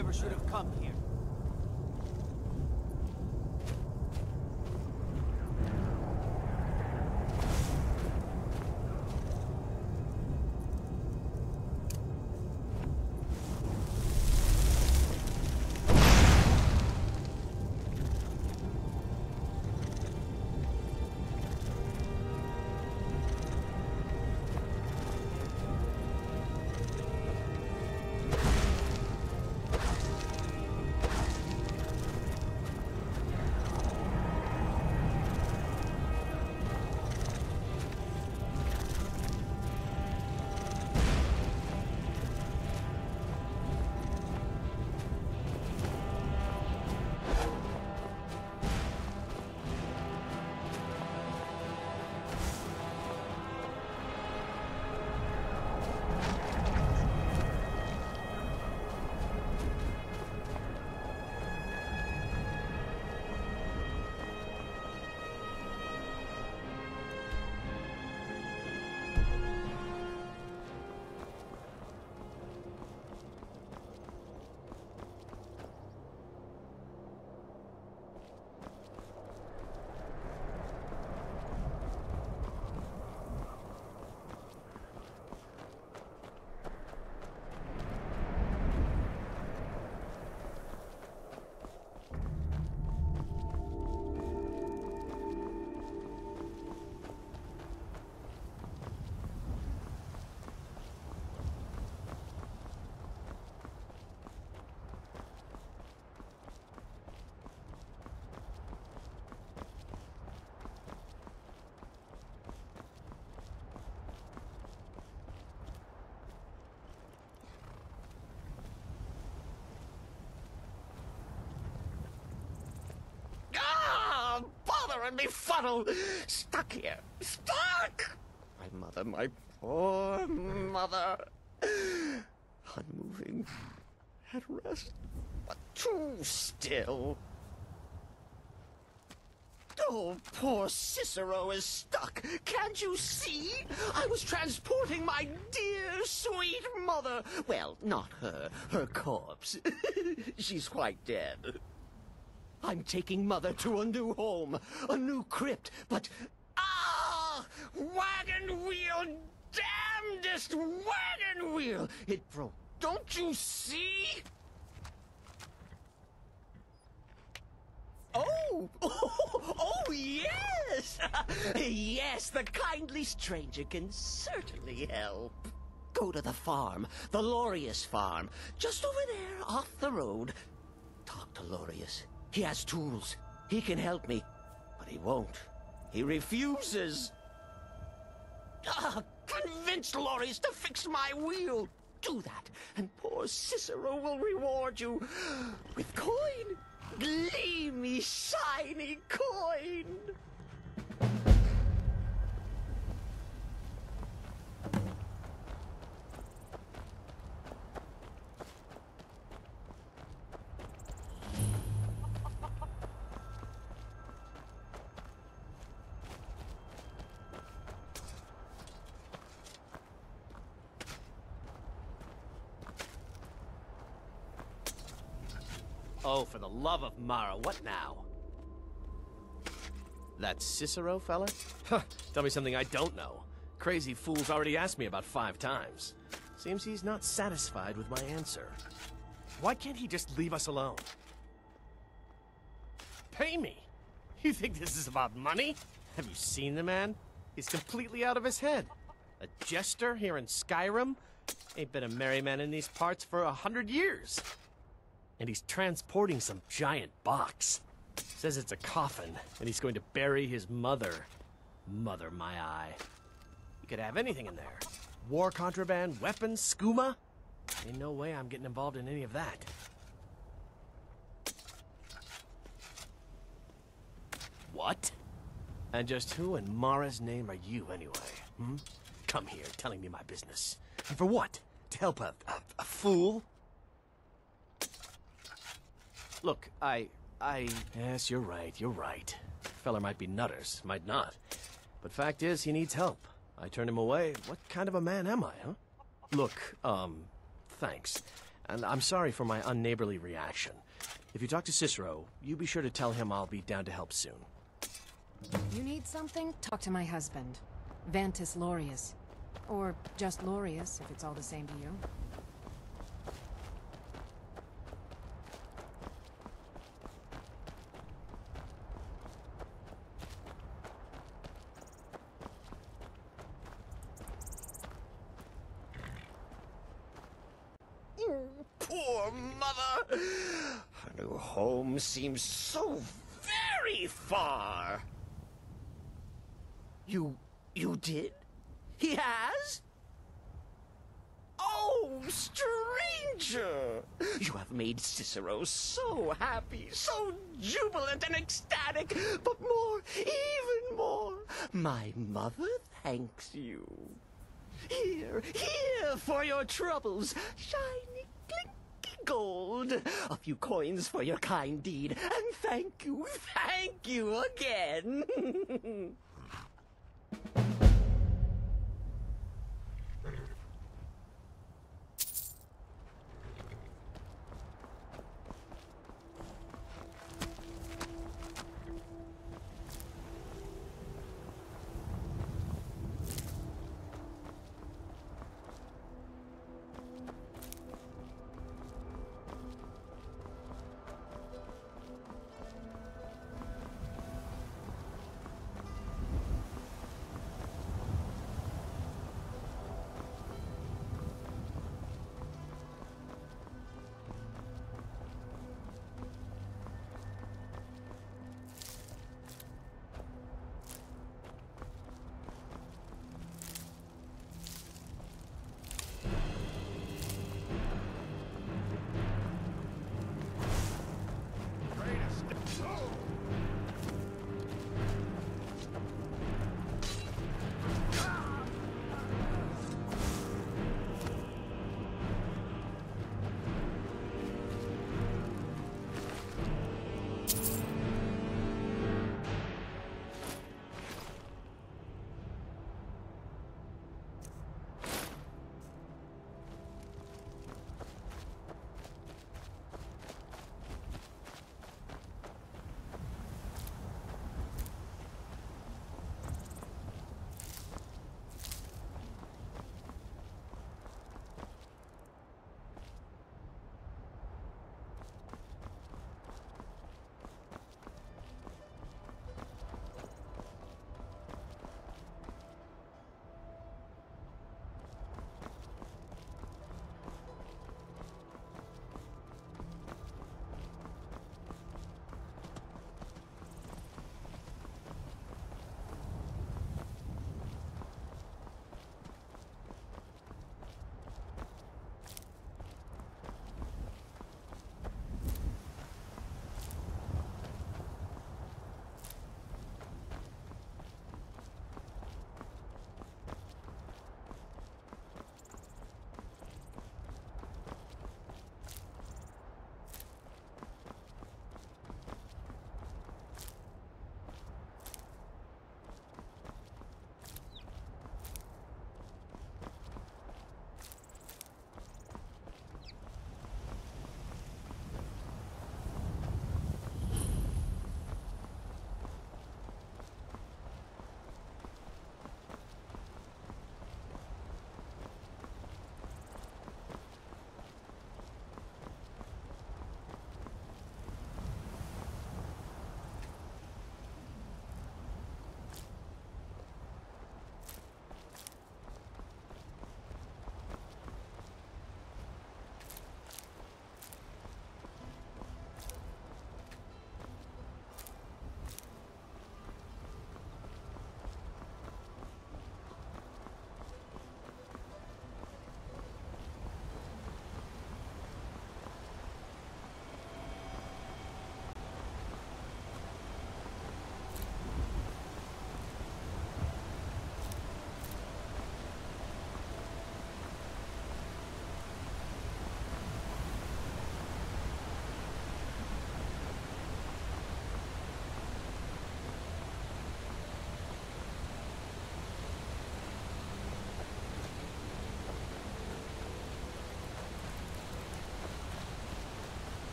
never should have come here. And befuddled, stuck here, stuck! My poor mother, unmoving, at rest, but too still. Oh, poor Cicero is stuck. Can't you see? I was transporting my dear, sweet mother. Well, not her corpse. She's quite dead. I'm taking Mother to a new home, a new crypt, but... Ah! Wagon wheel! Damnedest wagon wheel! It broke. Don't you see? Oh! Oh, yes! Yes, the kindly stranger can certainly help. Go to the farm, the Lorius farm, just over there, off the road. Talk to Lorius. He has tools. He can help me. But he won't. He refuses. Convince Lorius to fix my wheel. Do that, and poor Cicero will reward you with coin. Gleamy, shiny coin. Oh, for the love of Mara, what now? That Cicero fella? Huh, tell me something I don't know. Crazy fool's already asked me about 5 times. Seems he's not satisfied with my answer. Why can't he just leave us alone? Pay me? You think this is about money? Have you seen the man? He's completely out of his head. A jester here in Skyrim? Ain't been a merry man in these parts for 100 years. And he's transporting some giant box. Says it's a coffin, and he's going to bury his mother. Mother, my eye. You could have anything in there. War contraband, weapons, skooma. Ain't no way I'm getting involved in any of that. What? And just who in Mara's name are you, anyway? Hmm? Come here, telling me my business. And for what? To help a fool? Look, Yes, you're right. Feller might be nutters, might not. But fact is, he needs help. I turned him away. What kind of a man am I, huh? Look, thanks. and I'm sorry for my unneighborly reaction. If you talk to Cicero, you be sure to tell him I'll be down to help soon. You need something? Talk to my husband, Vantus Lorius. Or just Lorius, if it's all the same to you. Poor mother! Her new home seems so very far. You did? He has? Oh, stranger! You have made Cicero so happy, so jubilant and ecstatic, but more, even more, my mother thanks you. Here for your troubles, shiny, clinky gold. A few coins for your kind deed, and thank you again.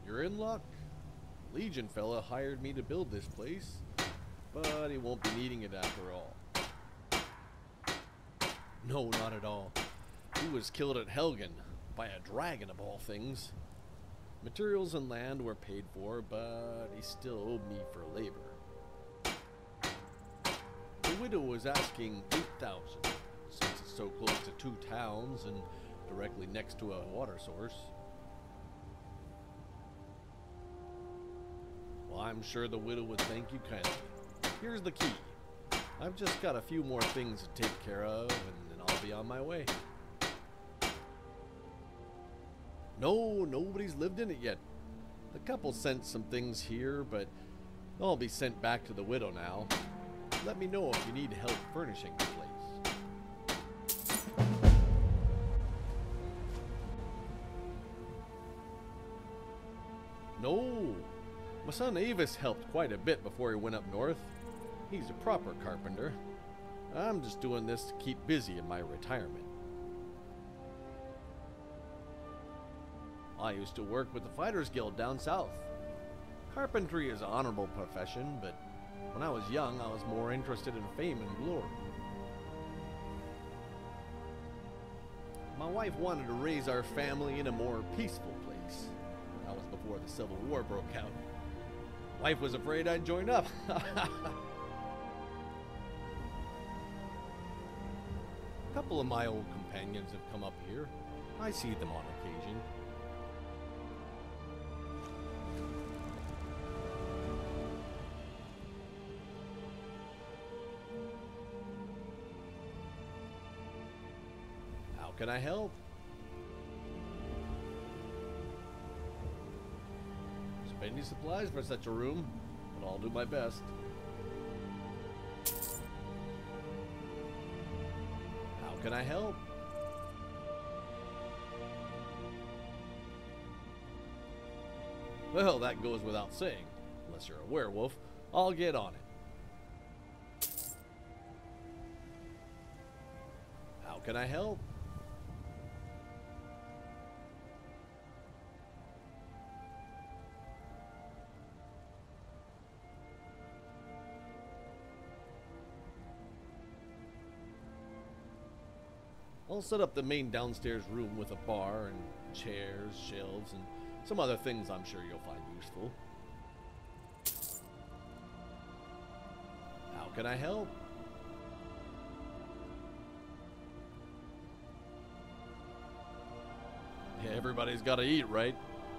You're in luck. Legion fella hired me to build this place, but he won't be needing it after all. No, not at all. He was killed at Helgen, by a dragon of all things. Materials and land were paid for, but he still owed me for labor. The widow was asking 8,000, since it's so close to 2 towns and directly next to a water source. Well, I'm sure the widow would thank you kindly. Here's the key. I've just got a few more things to take care of, and then I'll be on my way. No, nobody's lived in it yet. The couple sent some things here, but they'll all be sent back to the widow now. Let me know if you need help furnishing the place. No, my son Avis helped quite a bit before he went up north. He's a proper carpenter. I'm just doing this to keep busy in my retirement. I used to work with the Fighters Guild down south. Carpentry is an honorable profession, but when I was young, I was more interested in fame and glory. My wife wanted to raise our family in a more peaceful place. That was before the Civil War broke out. Wife was afraid I'd join up. A couple of my old companions have come up here. I see them on occasion. How can I help? Spending supplies for such a room, but I'll do my best. How can I help? Well, that goes without saying. Unless you're a werewolf, I'll get on it. How can I help? I'll set up the main downstairs room with a bar and chairs, shelves, and some other things I'm sure you'll find useful. How can I help? Yeah, everybody's got to eat, right?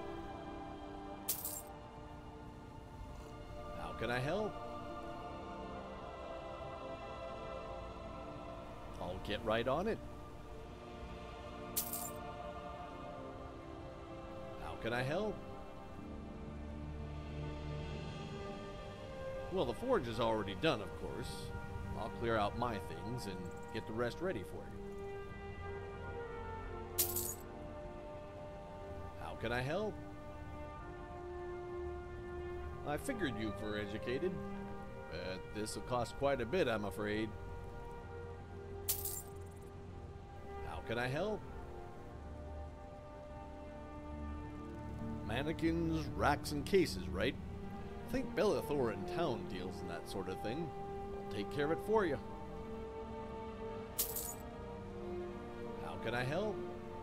How can I help? I'll get right on it. How can I help? Well, the forge is already done, of course. I'll clear out my things and get the rest ready for you. How can I help? I figured you were educated, but this will cost quite a bit, I'm afraid. How can I help? Mannequins, racks, and cases, right? I think Belethor in town deals in that sort of thing. I'll take care of it for you. How can I help?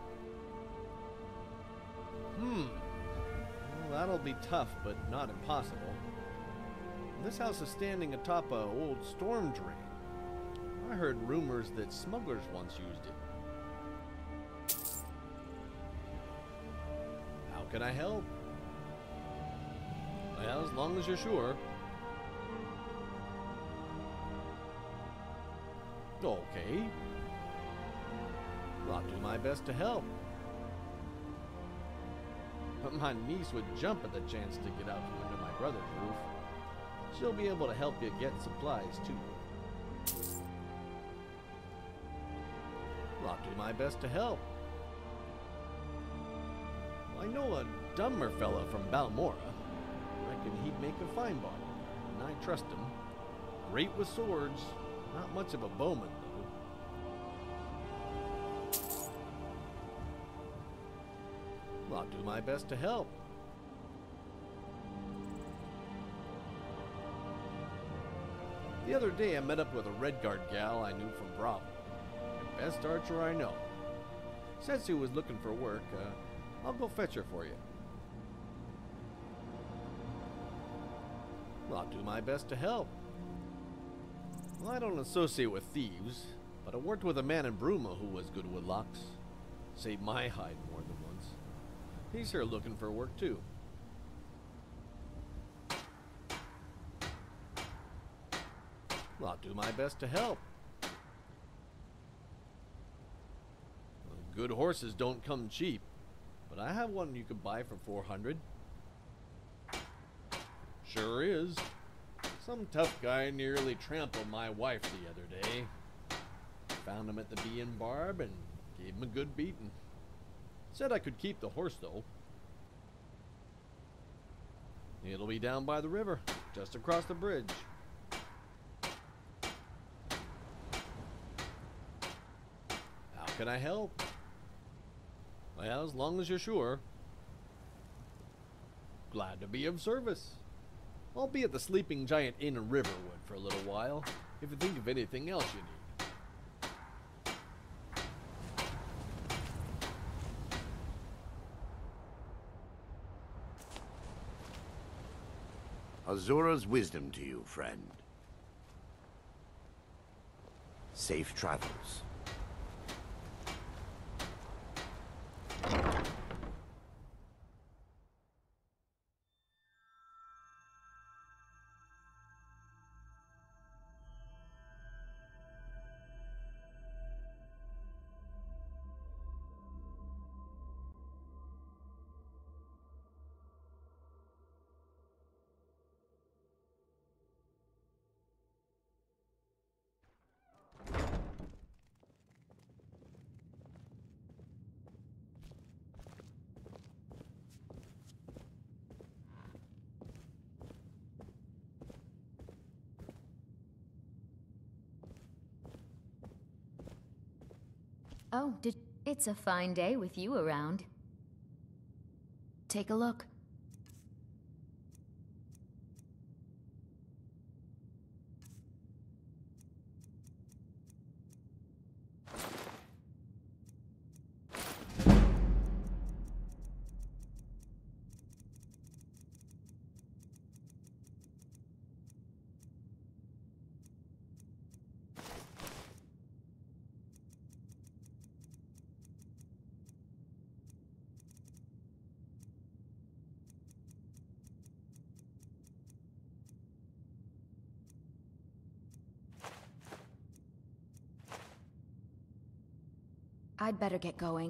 Well, that'll be tough, but not impossible. This house is standing atop an old storm drain. I heard rumors that smugglers once used it. How can I help? Well, as long as you're sure. Okay. Well, I'll do my best to help. But my niece would jump at the chance to get out from under my brother's roof. She'll be able to help you get supplies, too. Well, I'll do my best to help. I know a dumber fella from Balmora. Reckon he'd make a fine body, and I trust him. Great with swords, not much of a bowman, though. Well, I'll do my best to help. The other day I met up with a Redguard gal I knew from Bravo. The best archer I know. Said she was looking for work. I'll go fetch her for you. I'll do my best to help. Well, I don't associate with thieves, but I worked with a man in Bruma who was good with locks. Saved my hide more than once. He's here looking for work too. Well, I'll do my best to help. Well, good horses don't come cheap, but I have one you could buy for 400. Sure is. Some tough guy nearly trampled my wife the other day. Found him at the Bee and Barb and gave him a good beating. Said I could keep the horse though. It'll be down by the river, just across the bridge. How can I help? Well, as long as you're sure. Glad to be of service. I'll be at the Sleeping Giant Inn in Riverwood for a little while, if you think of anything else you need. Azura's wisdom to you, friend. Safe travels. Oh, it's a fine day with you around. Take a look. I'd better get going.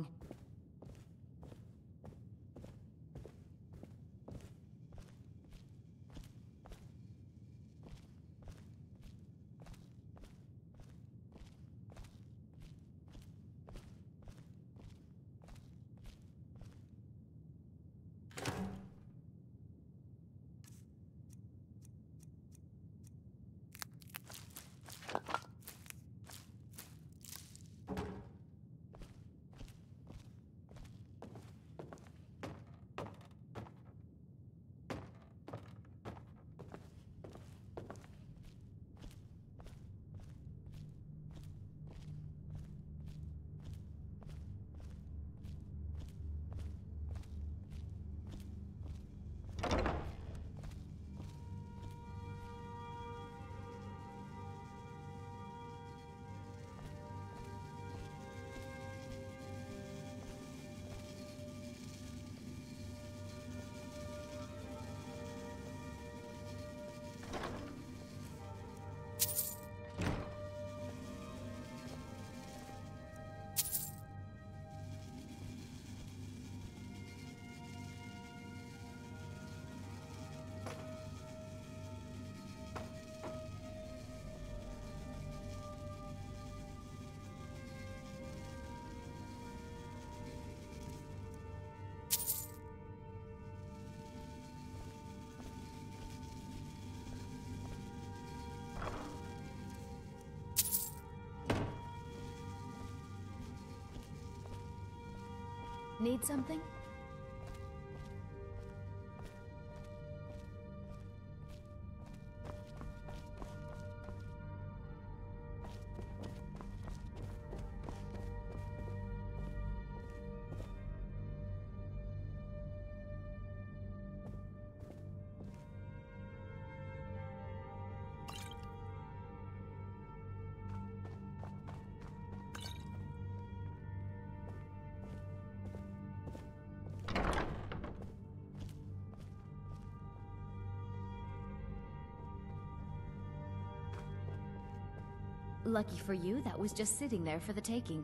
Need something? Lucky for you, that was just sitting there for the taking.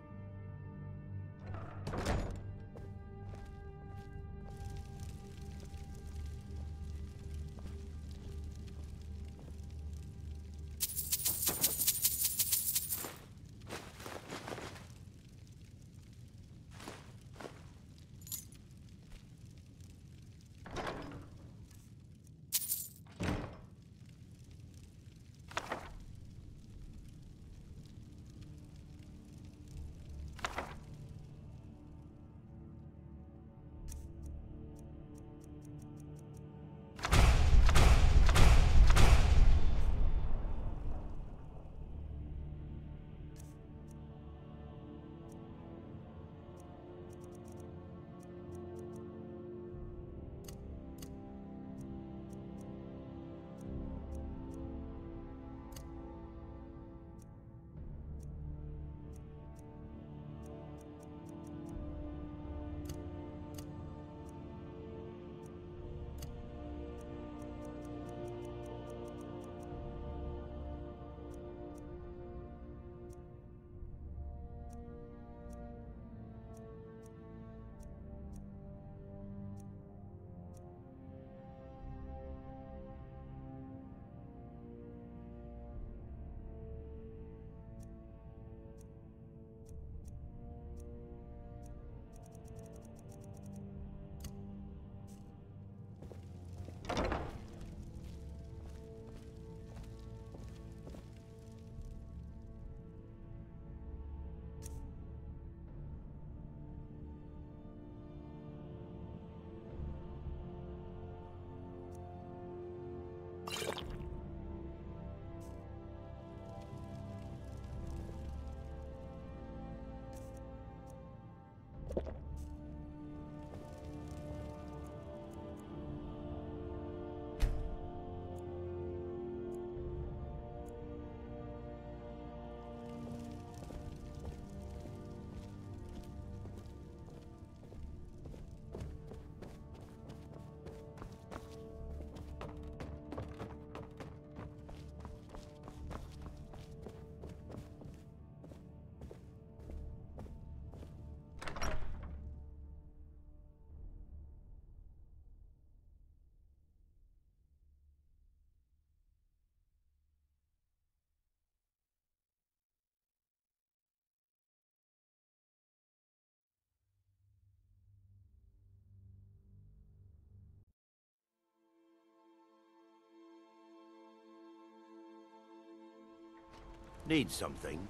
Need something?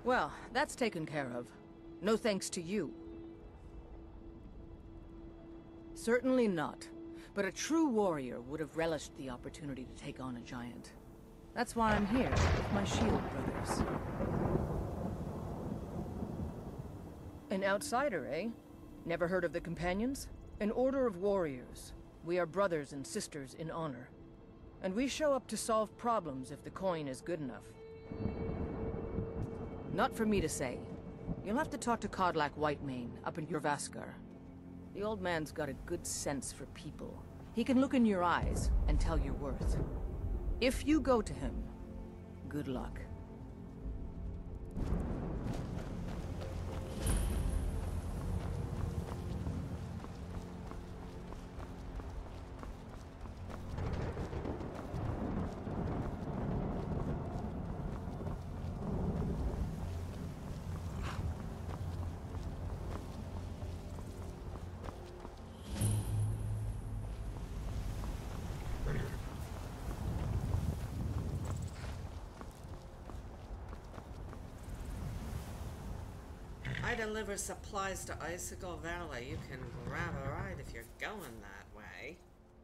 Well, that's taken care of. No thanks to you. Certainly not. But a true warrior would have relished the opportunity to take on a giant. That's why I'm here, with my shield brothers. An outsider, eh? Never heard of the Companions? An order of warriors. We are brothers and sisters in honor. And we show up to solve problems if the coin is good enough. Not for me to say. You'll have to talk to Kodlak Whitemane up in Jorrvaskr. The old man's got a good sense for people. He can look in your eyes and tell your worth. If you go to him, good luck. I deliver supplies to Icicle Valley. You can grab a ride if you're going that way.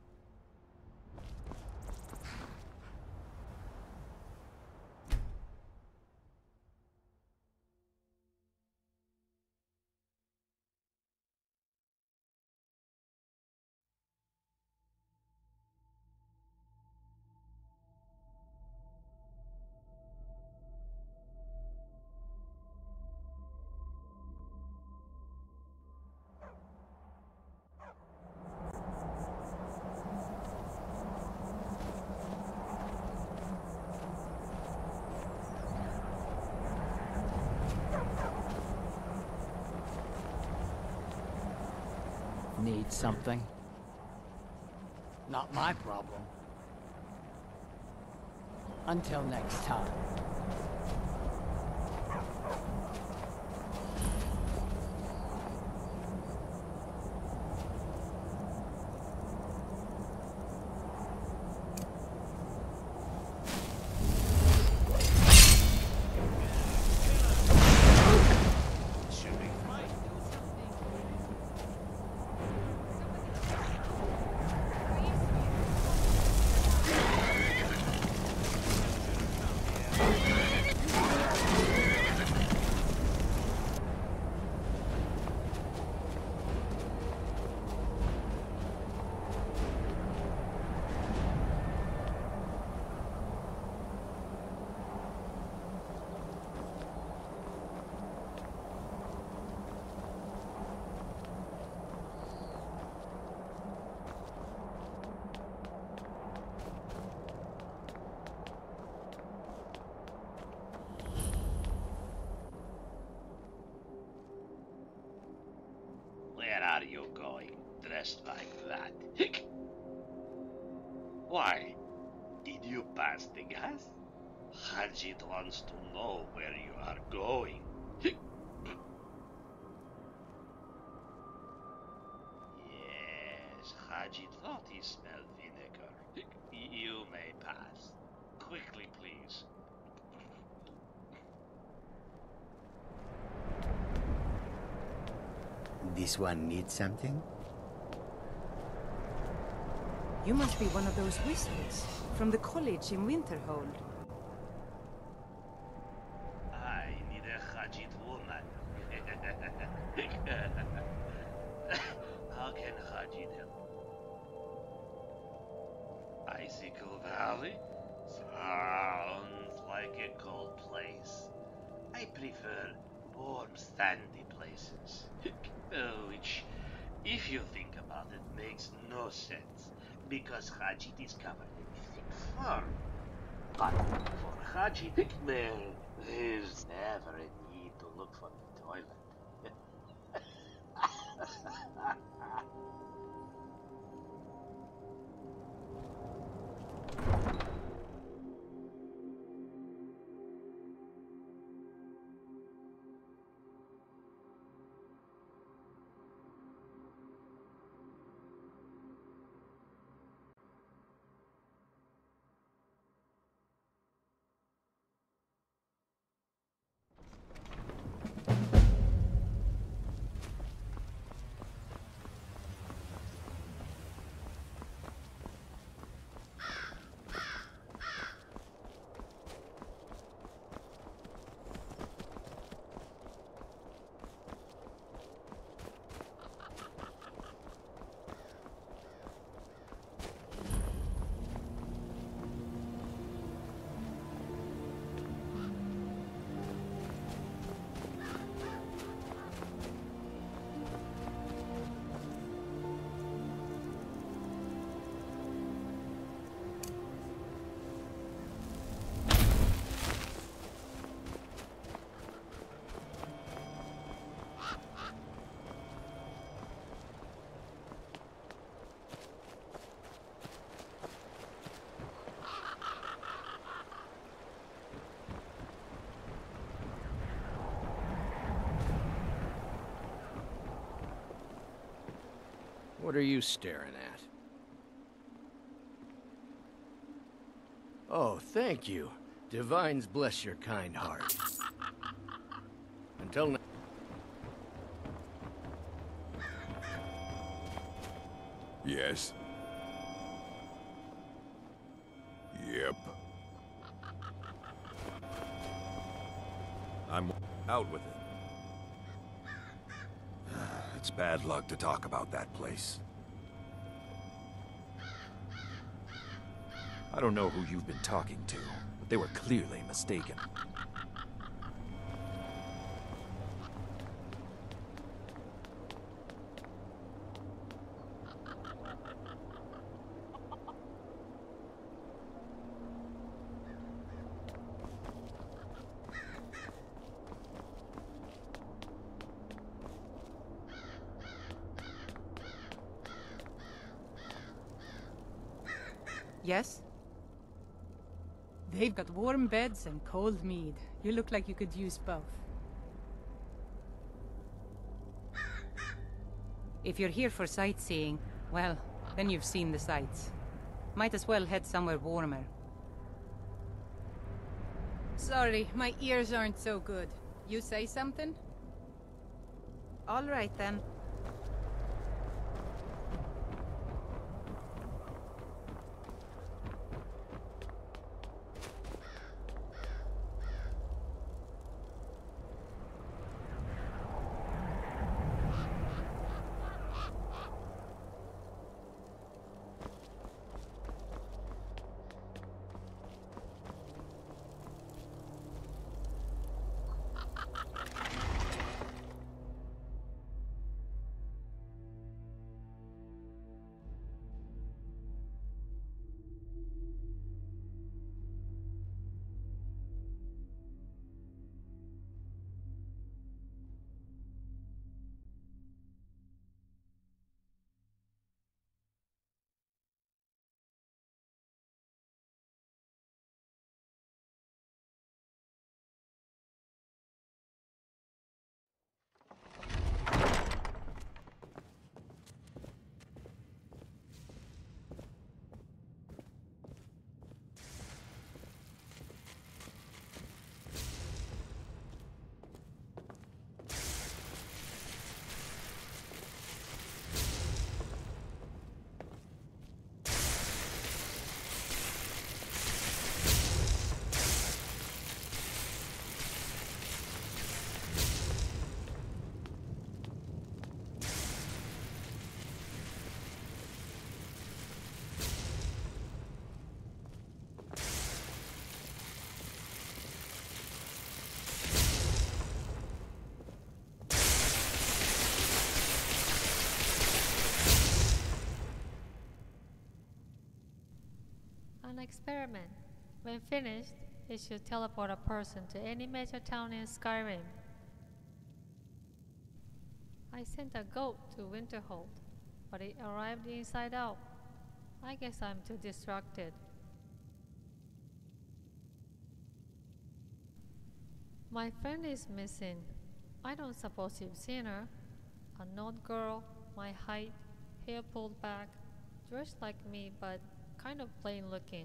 Need something? Not my problem. Until next time. Where are you going, dressed like that? Why? Did you pass the gas? Hajit wants to know where you are going. Yes, Hajit thought he smelled vinegar. You may pass. Quickly, please. This one needs something? You must be one of those wizards from the college in Winterhold. I need a Hajit woman. How can Hajit help? Icicle Valley? Sounds like a cold place. I prefer warm, sandy places. Which, if you think about it, makes no sense, because Hajit is covered in thick fur. But for Hajit, there is never a need to look for the toilet. What are you staring at? Oh, thank you. Divines bless your kind heart. Until now. Yes. Yep. I'm out with it. It's bad luck to talk about that place. I don't know who you've been talking to, but they were clearly mistaken. Yes? They've got warm beds and cold mead. You look like you could use both. If you're here for sightseeing, well, then you've seen the sights. Might as well head somewhere warmer. Sorry, my ears aren't so good. You say something? All right, then. An experiment. When finished, it should teleport a person to any major town in Skyrim. I sent a goat to Winterhold, but it arrived inside out. I guess I'm too distracted. My friend is missing. I don't suppose you've seen her. An old girl, my height, hair pulled back, dressed like me but kind of plain looking.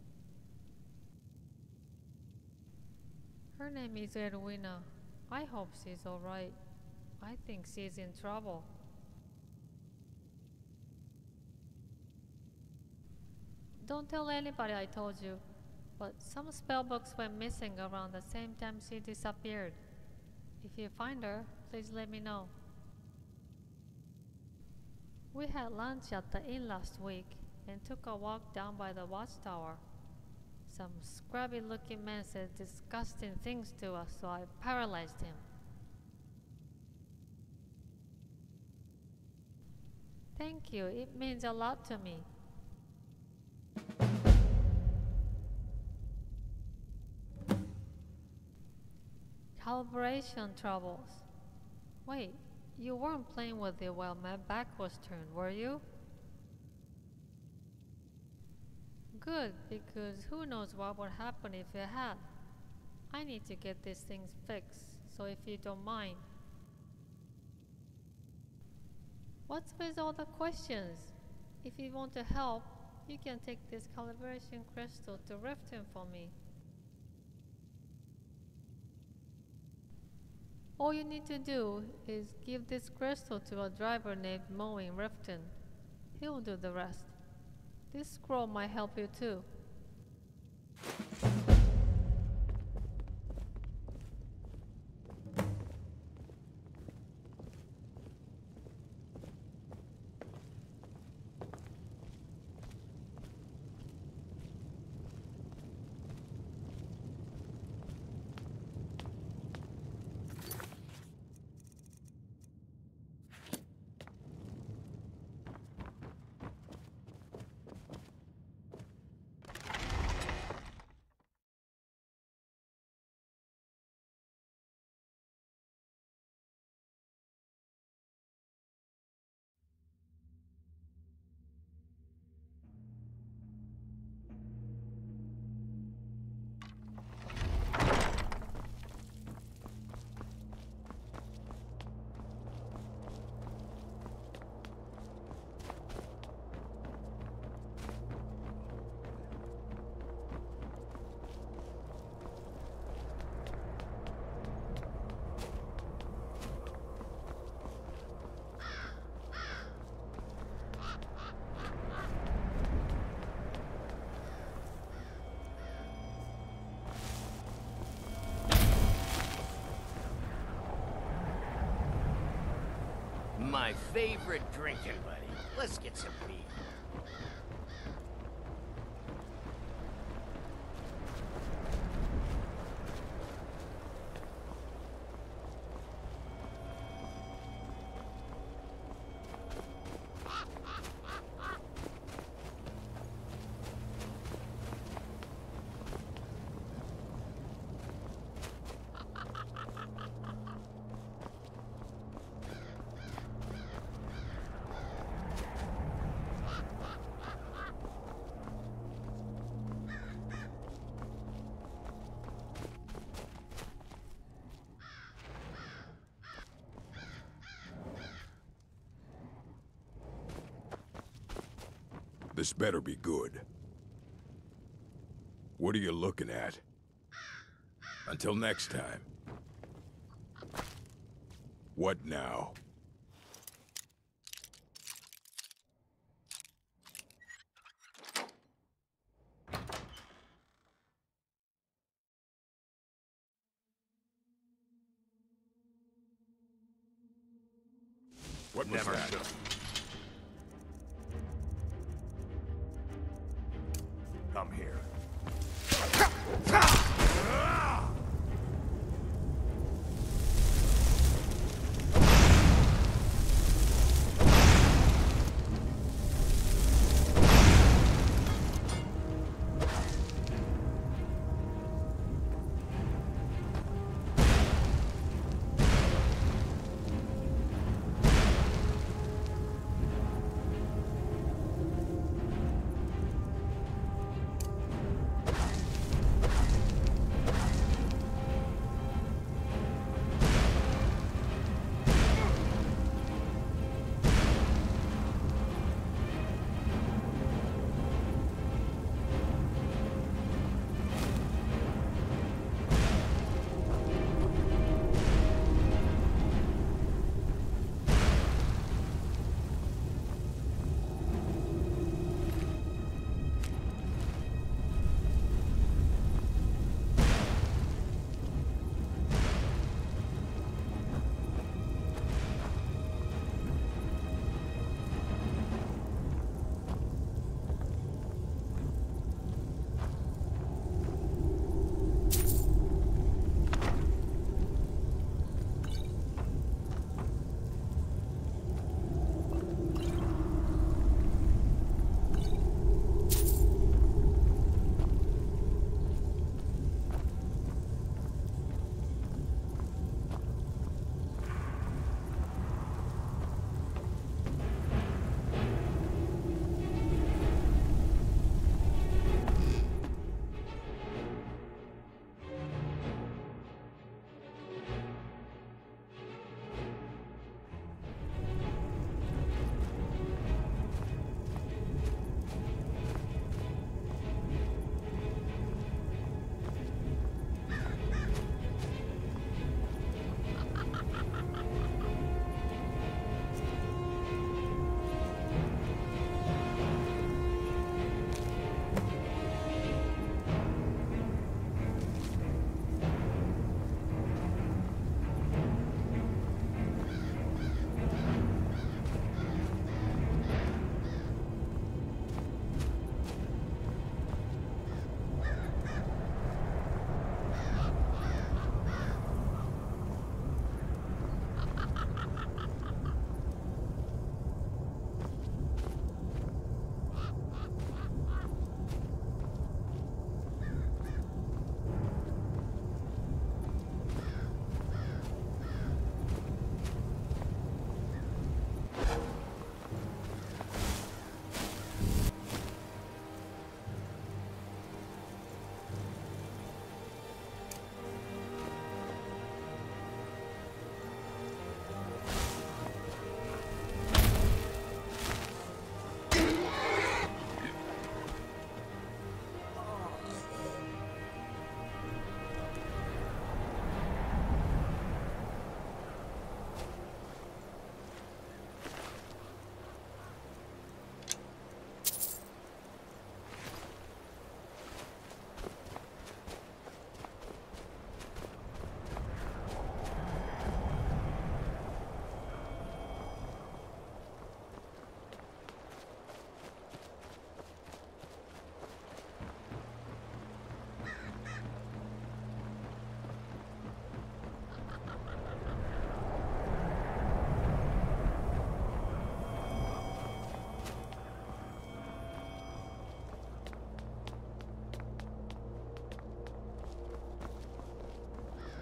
Her name is Edwina. I hope she's alright. I think she's in trouble. Don't tell anybody I told you, but some spellbooks went missing around the same time she disappeared. If you find her, please let me know. We had lunch at the inn last week and took a walk down by the watchtower. Some scrubby-looking man said disgusting things to us, so I paralyzed him. Thank you, it means a lot to me. Calibration troubles. Wait, you weren't playing with it while my back was turned, were you? Good, because who knows what would happen if it had. I need to get these things fixed, so if you don't mind. What's with all the questions? If you want to help, you can take this calibration crystal to Riften for me. All you need to do is give this crystal to a driver named Mo in Riften. He'll do the rest. This scroll might help you too. My favorite drinking buddy. Let's get some beer. This better be good. What are you looking at? Until next time. What now? What was that? Come here.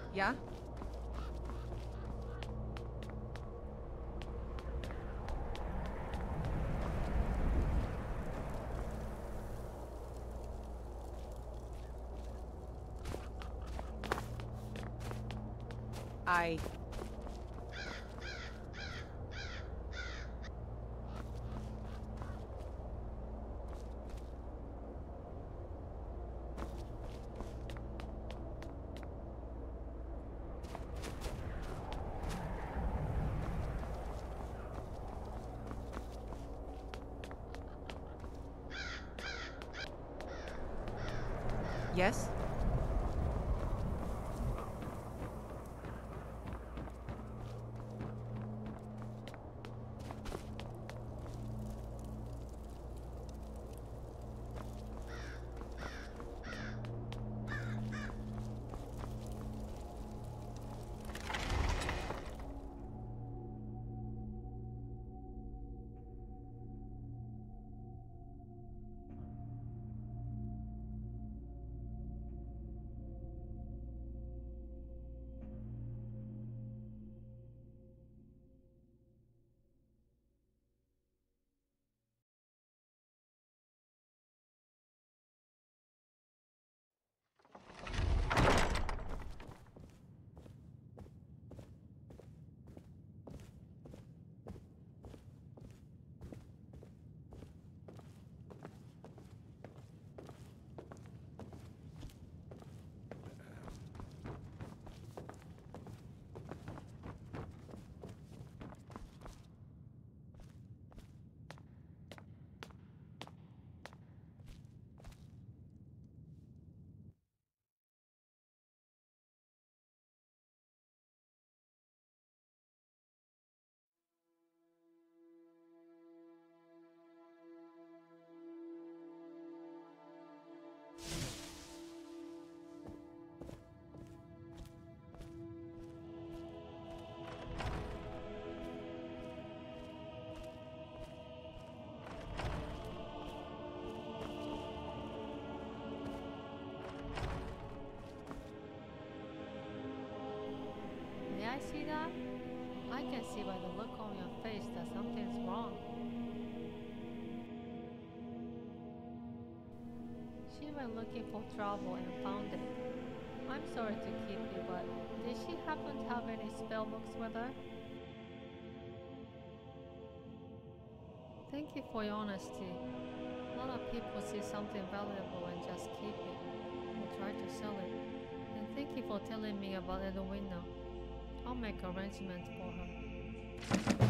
Yeah? Yes? May I see that? I can see by the look on your face that something's wrong. She went looking for trouble and found it. I'm sorry to keep you, but did she happen to have any spell books with her? Thank you for your honesty. A lot of people see something valuable and just keep it, or try to sell it. And thank you for telling me about Edwina. I'll make arrangements for her.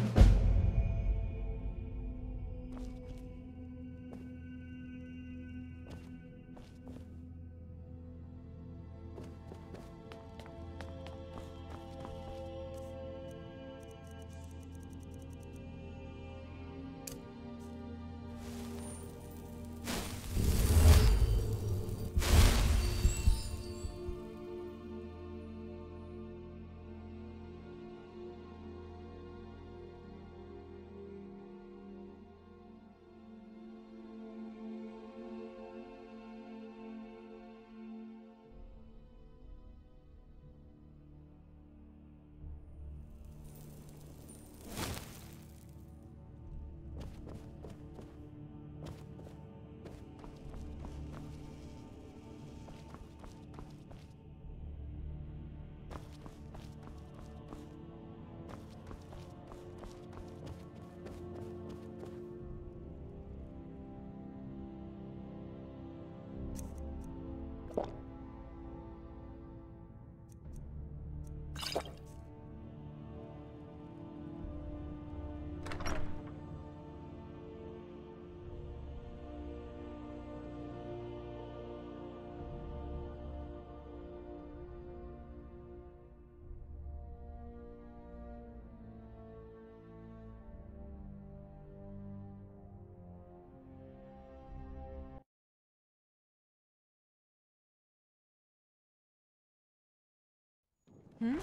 Hmm?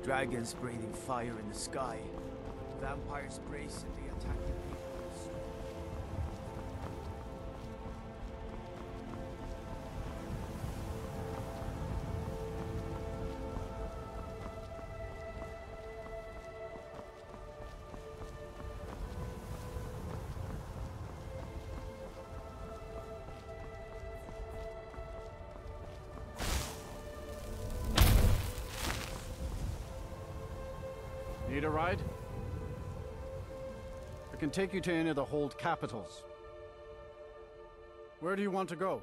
Dragons breathing fire in the sky. Vampires brace and they attack the people. Need a ride? I can take you to any of the hold capitals. Where do you want to go?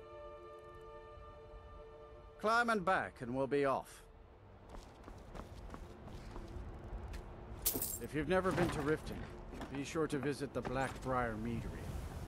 Climb and back and we'll be off. If you've never been to Riften, be sure to visit the Blackbriar Meadery.